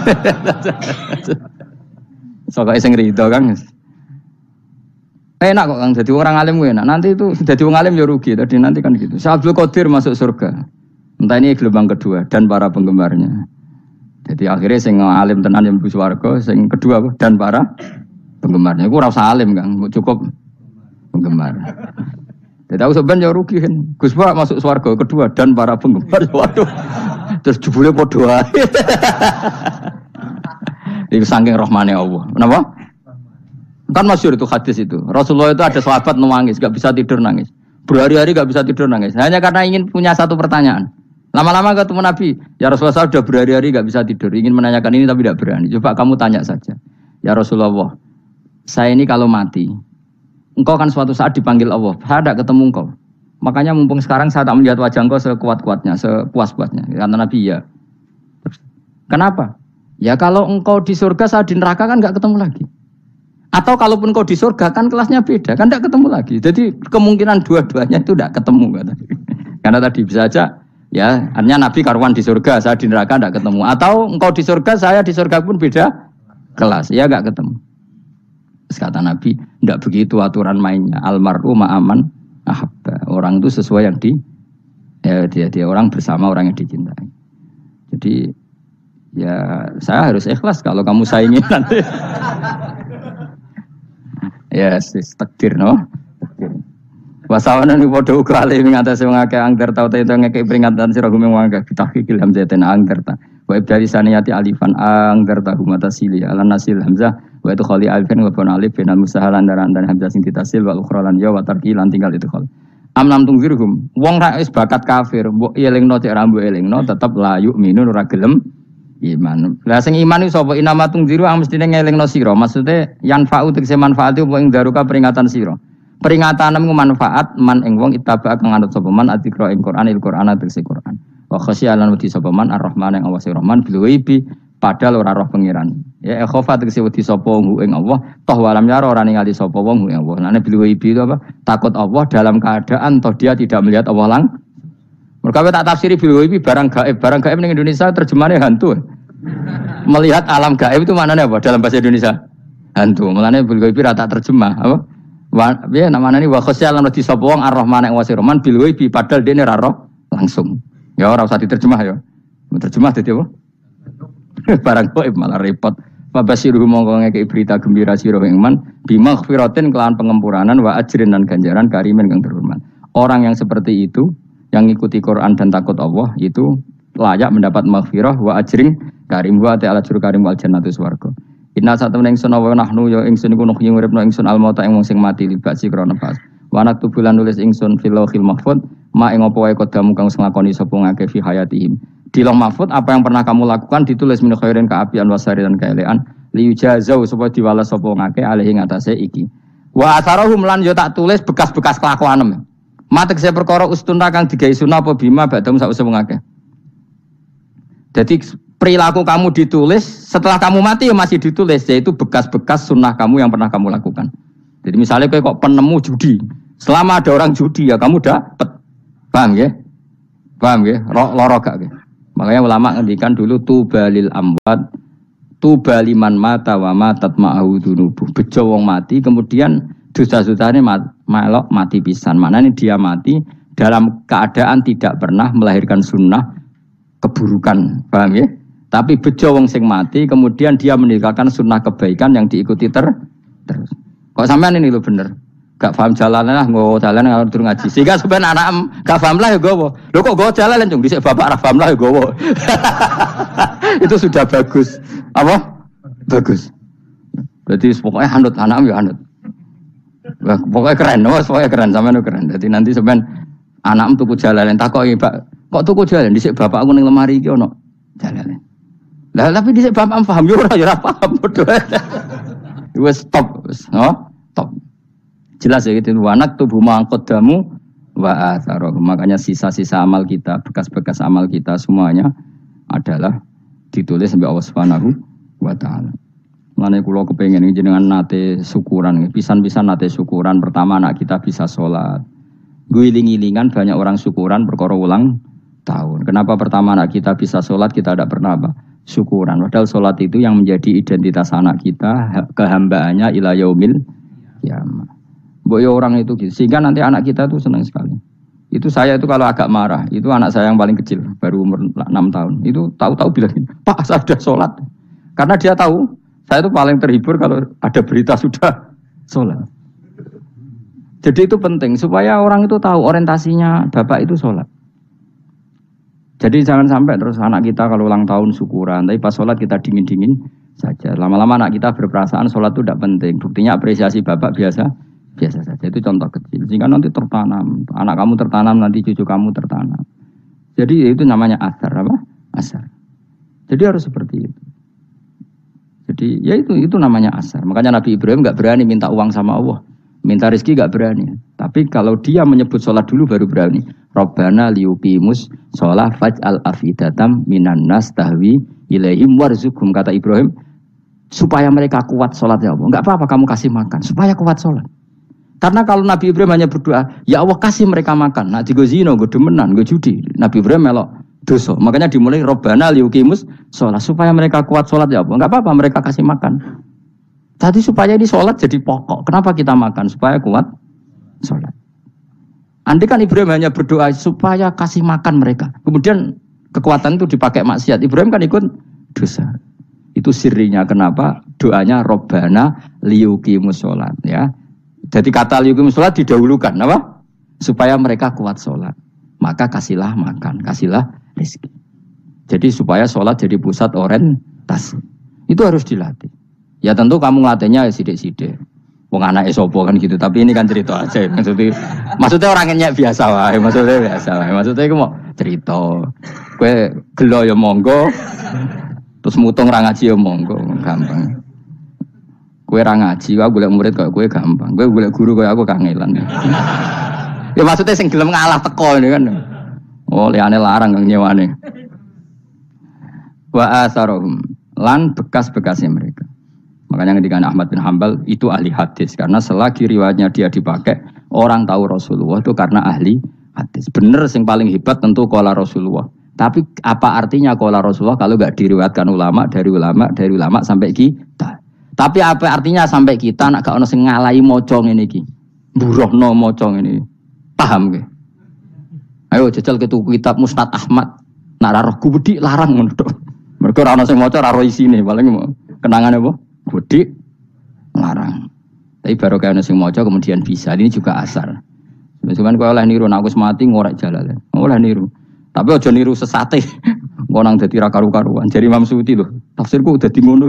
Soale sing rido Kang. Enak kok Kang jadi orang alim gue enak. Nanti itu jadi orang alim ya rugi. Tadi nanti kan gitu. Abdul Qadir masuk surga. Entah ini gelombang kedua dan para penggemarnya. Jadi akhirnya sing alim tenan yang mlebu swarga, sing kedua dan para penggemarnya. Iku ora usah alim Kang, cukup penggemar. Jadi aku sebenarnya rugi kan. Gus Pak masuk swarga kedua dan para penggemar. Waduh. Terus jebule padha ae. Iku saking rahmane Allah. Kenapa? Kan masyhur itu hadis itu. Rasulullah itu ada sahabat nangis, enggak bisa tidur nangis. Berhari-hari enggak bisa tidur nangis. Hanya karena ingin punya satu pertanyaan. Lama-lama ketemu Nabi, ya Rasulullah saya sudah berhari-hari enggak bisa tidur, ingin menanyakan ini tapi tidak berani. Coba kamu tanya saja. Ya Rasulullah, saya ini kalau mati engkau kan suatu saat dipanggil Allah, saya tidak ketemu engkau. Makanya mumpung sekarang saya tak melihat wajah engkau sekuat-kuatnya, sepuas-puasnya. Kata Nabi ya. Kenapa? Ya kalau engkau di surga, saya di neraka kan enggak ketemu lagi. Atau kalaupun engkau di surga kan kelasnya beda, kan enggak ketemu lagi. Jadi kemungkinan dua-duanya itu enggak ketemu. Kata. Karena tadi bisa aja, ya artinya Nabi karuan di surga, saya di neraka enggak ketemu. Atau engkau di surga, saya di surga pun beda kelas, ya enggak ketemu. Kata Nabi, tidak begitu aturan mainnya. Almaru ma'aman ahabba. Orang itu sesuai yang di, ya dia dia orang bersama orang yang dicintai. Jadi ya saya harus ikhlas kalau kamu saingi nanti. Ya yes, takdir no. Wasawana ni podo kali mengatasi mengake angger tau tau ngeke peringatan sira gumeng wangga bitahqiqil hamzatin angger ta. Wa ibdali saniyati alifan angger ta humata sili ala nasil hamzah wa itu khali alifan wa bon alif binal musahalan daran dan hamzah sing ditasil wal ukhra lan ya wa tarqi lan tinggal itu khali. Am lam tungfirhum wong ra wis bakat kafir mbok elingno cek rambu elingno tetep la yu'minu ora gelem iman. Lah sing iman iku sapa inama tungziru ang mestine ngelingno sira. Maksude yan fa'u tegese manfaat iku ing daruka peringatan sira. Peringatan nemu manfaat man ing wong itaba kang anut sapa man adzikra ing Quran il Quran tegese Quran. Wa khasyalan wedi sapa man ar-Rahman ing Allah Rahman bil ghaibi padahal ora roh pangeran. Ya khofa tegese wedi sapa hu ing Allah toh walam yara ora ningali sapa wong hu ing Allah. Nane bil ghaibi itu apa? Takut Allah dalam keadaan toh dia tidak melihat Allah lang. Mereka tak tafsiri bil ghaibi barang gaib. Barang gaib ning Indonesia terjemahannya hantu. Melihat alam gaib itu maknanya apa dalam bahasa Indonesia? Hantu. Mulane bil ghaibi ra tak terjemah apa? Wa ya namanya ini wa khasyalan wedi sapa wong ar-Rahman ing Allah Rahman bil ghaibi padahal dene ra roh langsung. Ya ora usah diterjemah ya. Terjemah dadi apa? Barang gaib malah repot. Mabasiru mongko ngekeki berita gembira sira ing man bimaghfiratin kelawan pengempuranan wa ajrin dan ganjaran karimin kang terhormat. Orang yang seperti itu yang ngikuti Quran dan takut Allah itu layak mendapat maghfirah wa ajrin karim wa ta'ala juru karim wal jannatu swarga. Inna satamna ingsun wa nahnu ya ingsun iku nuhyi uripna ingsun almauta ing wong sing mati libasi krana pas. Wa naktu bulan nulis ingsun fil lauhil mahfuz ma ing apa wae kodamu kang nglakoni sapa ngake fi hayatihim. Di Lauh Mahfuz apa yang pernah kamu lakukan ditulis min khairin kaapian wasari dan kaelean liyujazau supaya diwales sapa ngake alih ing atase iki. Wa atharahum lan yo tak tulis bekas-bekas kelakuanem. Matek saya perkara ustuna kang digawe sunah apa bima badam sak usah ngake. Jadi perilaku kamu ditulis setelah kamu mati ya masih ditulis yaitu bekas-bekas sunnah kamu yang pernah kamu lakukan. Jadi misalnya kok penemu judi, selama ada orang judi ya kamu dapat, paham ya? Paham ya? Loro gak ya? Makanya ulama ngendikan dulu tubalil amwat, tubaliman mata wa matat ma'ahu dunubuh. Bejo wong mati kemudian dosa-dosane melok mati pisan. Maknanya dia mati dalam keadaan tidak pernah melahirkan sunnah keburukan, paham ya? Tapi bejo wong sing mati, kemudian dia meninggalkan sunnah kebaikan yang diikuti ter terus. Kok sampean ini lho bener, gak paham jalan lah, nggo jalan ngatur ngaji. Sehingga sebenarnya anak gak paham lah ya gowo. Lho kok nggo jalan cung dhisik bapak ra paham lah ya gowo. Itu sudah bagus. Apa? Bagus. Berarti pokoknya anut anak ya anut. Wah, pokoknya keren, wah, pokoknya keren sampean keren. Jadi nanti sampean anak tuku jalanan takoki, Pak, kok tuku jalan dhisik bapak aku ning lemari iki ono jalanan. Lah tapi dhisik bapak paham yo ora ya ora paham padha. Wes stop, no? Stop. Jelas ya gitu. Wanak tubuh mangkodamu wa atharoh. Makanya sisa-sisa amal kita, bekas-bekas amal kita semuanya adalah ditulis sampai Allah Subhanahu wa taala. Mulane kula kepengin jenengan nate syukuran, pisan-pisan nate syukuran. Pertama anak kita bisa sholat. Guling-gilingan banyak orang syukuran perkara ulang tahun. Kenapa pertama anak kita bisa sholat, kita tidak pernah apa? Syukuran. Padahal sholat itu yang menjadi identitas anak kita, kehambaannya ila yaumil kiamah. Mbok ya orang itu gitu. Sehingga nanti anak kita itu senang sekali. Itu saya itu kalau agak marah, itu anak saya yang paling kecil, baru umur enam tahun. Itu tahu-tahu bilang, "Pak, saya sudah sholat." Karena dia tahu, saya itu paling terhibur kalau ada berita sudah sholat. Jadi itu penting supaya orang itu tahu orientasinya bapak itu sholat. Jadi jangan sampai terus anak kita kalau ulang tahun syukuran, tapi pas sholat kita dingin-dingin saja. Lama-lama anak kita berperasaan sholat itu tidak penting. Buktinya apresiasi bapak biasa, biasa saja. Itu contoh kecil. Sehingga nanti tertanam, anak kamu tertanam, nanti cucu kamu tertanam. Jadi itu namanya asar, apa? Asar. Jadi harus seperti itu. Jadi ya itu itu namanya asar. Makanya Nabi Ibrahim nggak berani minta uang sama Allah. Minta rezeki gak berani. Tapi kalau dia menyebut sholat dulu baru berani. Rabbana liyuqimus sholat faj'al afidatam minan nas tahwi ilaihim warzuqhum, kata Ibrahim, supaya mereka kuat sholat ya Allah. Enggak apa-apa kamu kasih makan, supaya kuat sholat. Karena kalau Nabi Ibrahim hanya berdoa, ya Allah kasih mereka makan. Nak digo zina, go demenan, go judi. Nabi Ibrahim melok dosa. Makanya dimulai Rabbana liyuqimus sholat, supaya mereka kuat sholat ya Allah. Enggak apa-apa mereka kasih makan. Tadi supaya ini sholat jadi pokok. Kenapa kita makan? Supaya kuat sholat. Andai kan Ibrahim hanya berdoa supaya kasih makan mereka. Kemudian kekuatan itu dipakai maksiat. Ibrahim kan ikut dosa. Itu sirinya kenapa doanya Robbana liyuqimus sholat. Ya. Jadi kata liyuqimus sholat didahulukan. Apa? Supaya mereka kuat sholat. Maka kasihlah makan. Kasihlah rezeki. Jadi supaya sholat jadi pusat orientasi. Itu harus dilatih. Ya tentu kamu ngelatihnya ya sidik-sidik. Wong anake sapa kan gitu, tapi ini kan cerita aja. Maksudnya maksudnya orangnya biasa wae, maksudnya biasa wae. Maksudnya iku mau cerita. Kowe gelo ya monggo. Terus mutung ra ngaji ya monggo, gampang. Kowe ra ngaji, wae golek murid kok kowe gampang. Kowe golek guru kaya aku kangelan. Ya maksudnya sing gelem ngalah teko ini kan. Oh, liyane larang kang nyewane. Wa asarohum lan bekas-bekasnya mereka. Makanya ketika Ahmad bin Hanbal itu ahli hadis. Karena selagi riwayatnya dia dipakai, orang tahu Rasulullah itu karena ahli hadis. Bener yang paling hebat tentu qala Rasulullah. Tapi apa artinya qala Rasulullah kalau gak diriwayatkan ulama, dari ulama, dari ulama sampai kita. Tapi apa artinya sampai kita nak gak ono sing ngalahi maca ngene iki. Mburohno maca ngene. Paham ge? Ayo jajal ke tuku kitab Musnad Ahmad. Nak ra roh gubedi larang ngono tok. Mergo ora ono sing maca ra roh isine, paling kenangan apa? Gudi larang. Tapi baru kayak nasi mojo kemudian bisa. Ini juga asar. Cuman kau oleh niru, aku semati ngorek jalan. Oleh niru. Tapi ojo niru sesate. Ngonang jadi rakaru-karuan. Jadi Imam Suyuti loh. Tafsirku udah di ngono.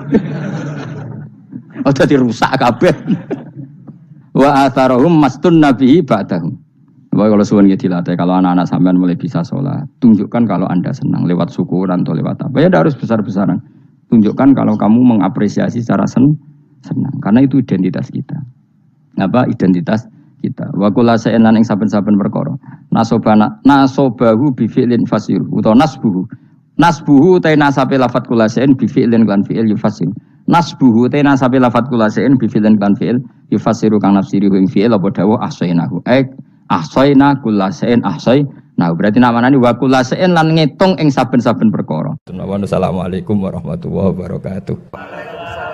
Udah dirusak kabeh. Wa atharohum mastun nabihi ba'dahum. Wah kalau suwun gitu dilatih. Kalau anak-anak sampean mulai bisa sholat, tunjukkan kalau anda senang lewat syukuran atau lewat apa. Ya harus besar-besaran. Tunjukkan kalau kamu mengapresiasi secara sen senang. Karena itu identitas kita. Apa identitas kita. Wa kullu shay'in lan ing saben-saben perkara. Nasobana nasobahu bi fi'lin fasir utawa nasbuhu. Nasbuhu ta nasabe lafat kullu shay'in bi fi'lin lan fi'il yufasir. Nasbuhu ta nasabe lafat kullu shay'in bi fi'lin lan fi'il yufasiru kang nafsiri ing fi'il apa dawuh ahsainahu. Ek ahsaina kullu shay'in ahsai. Nah, berarti namanya ini wakula se'en lan ngitung ing saben-saben perkara. Assalamualaikum warahmatullahi wabarakatuh.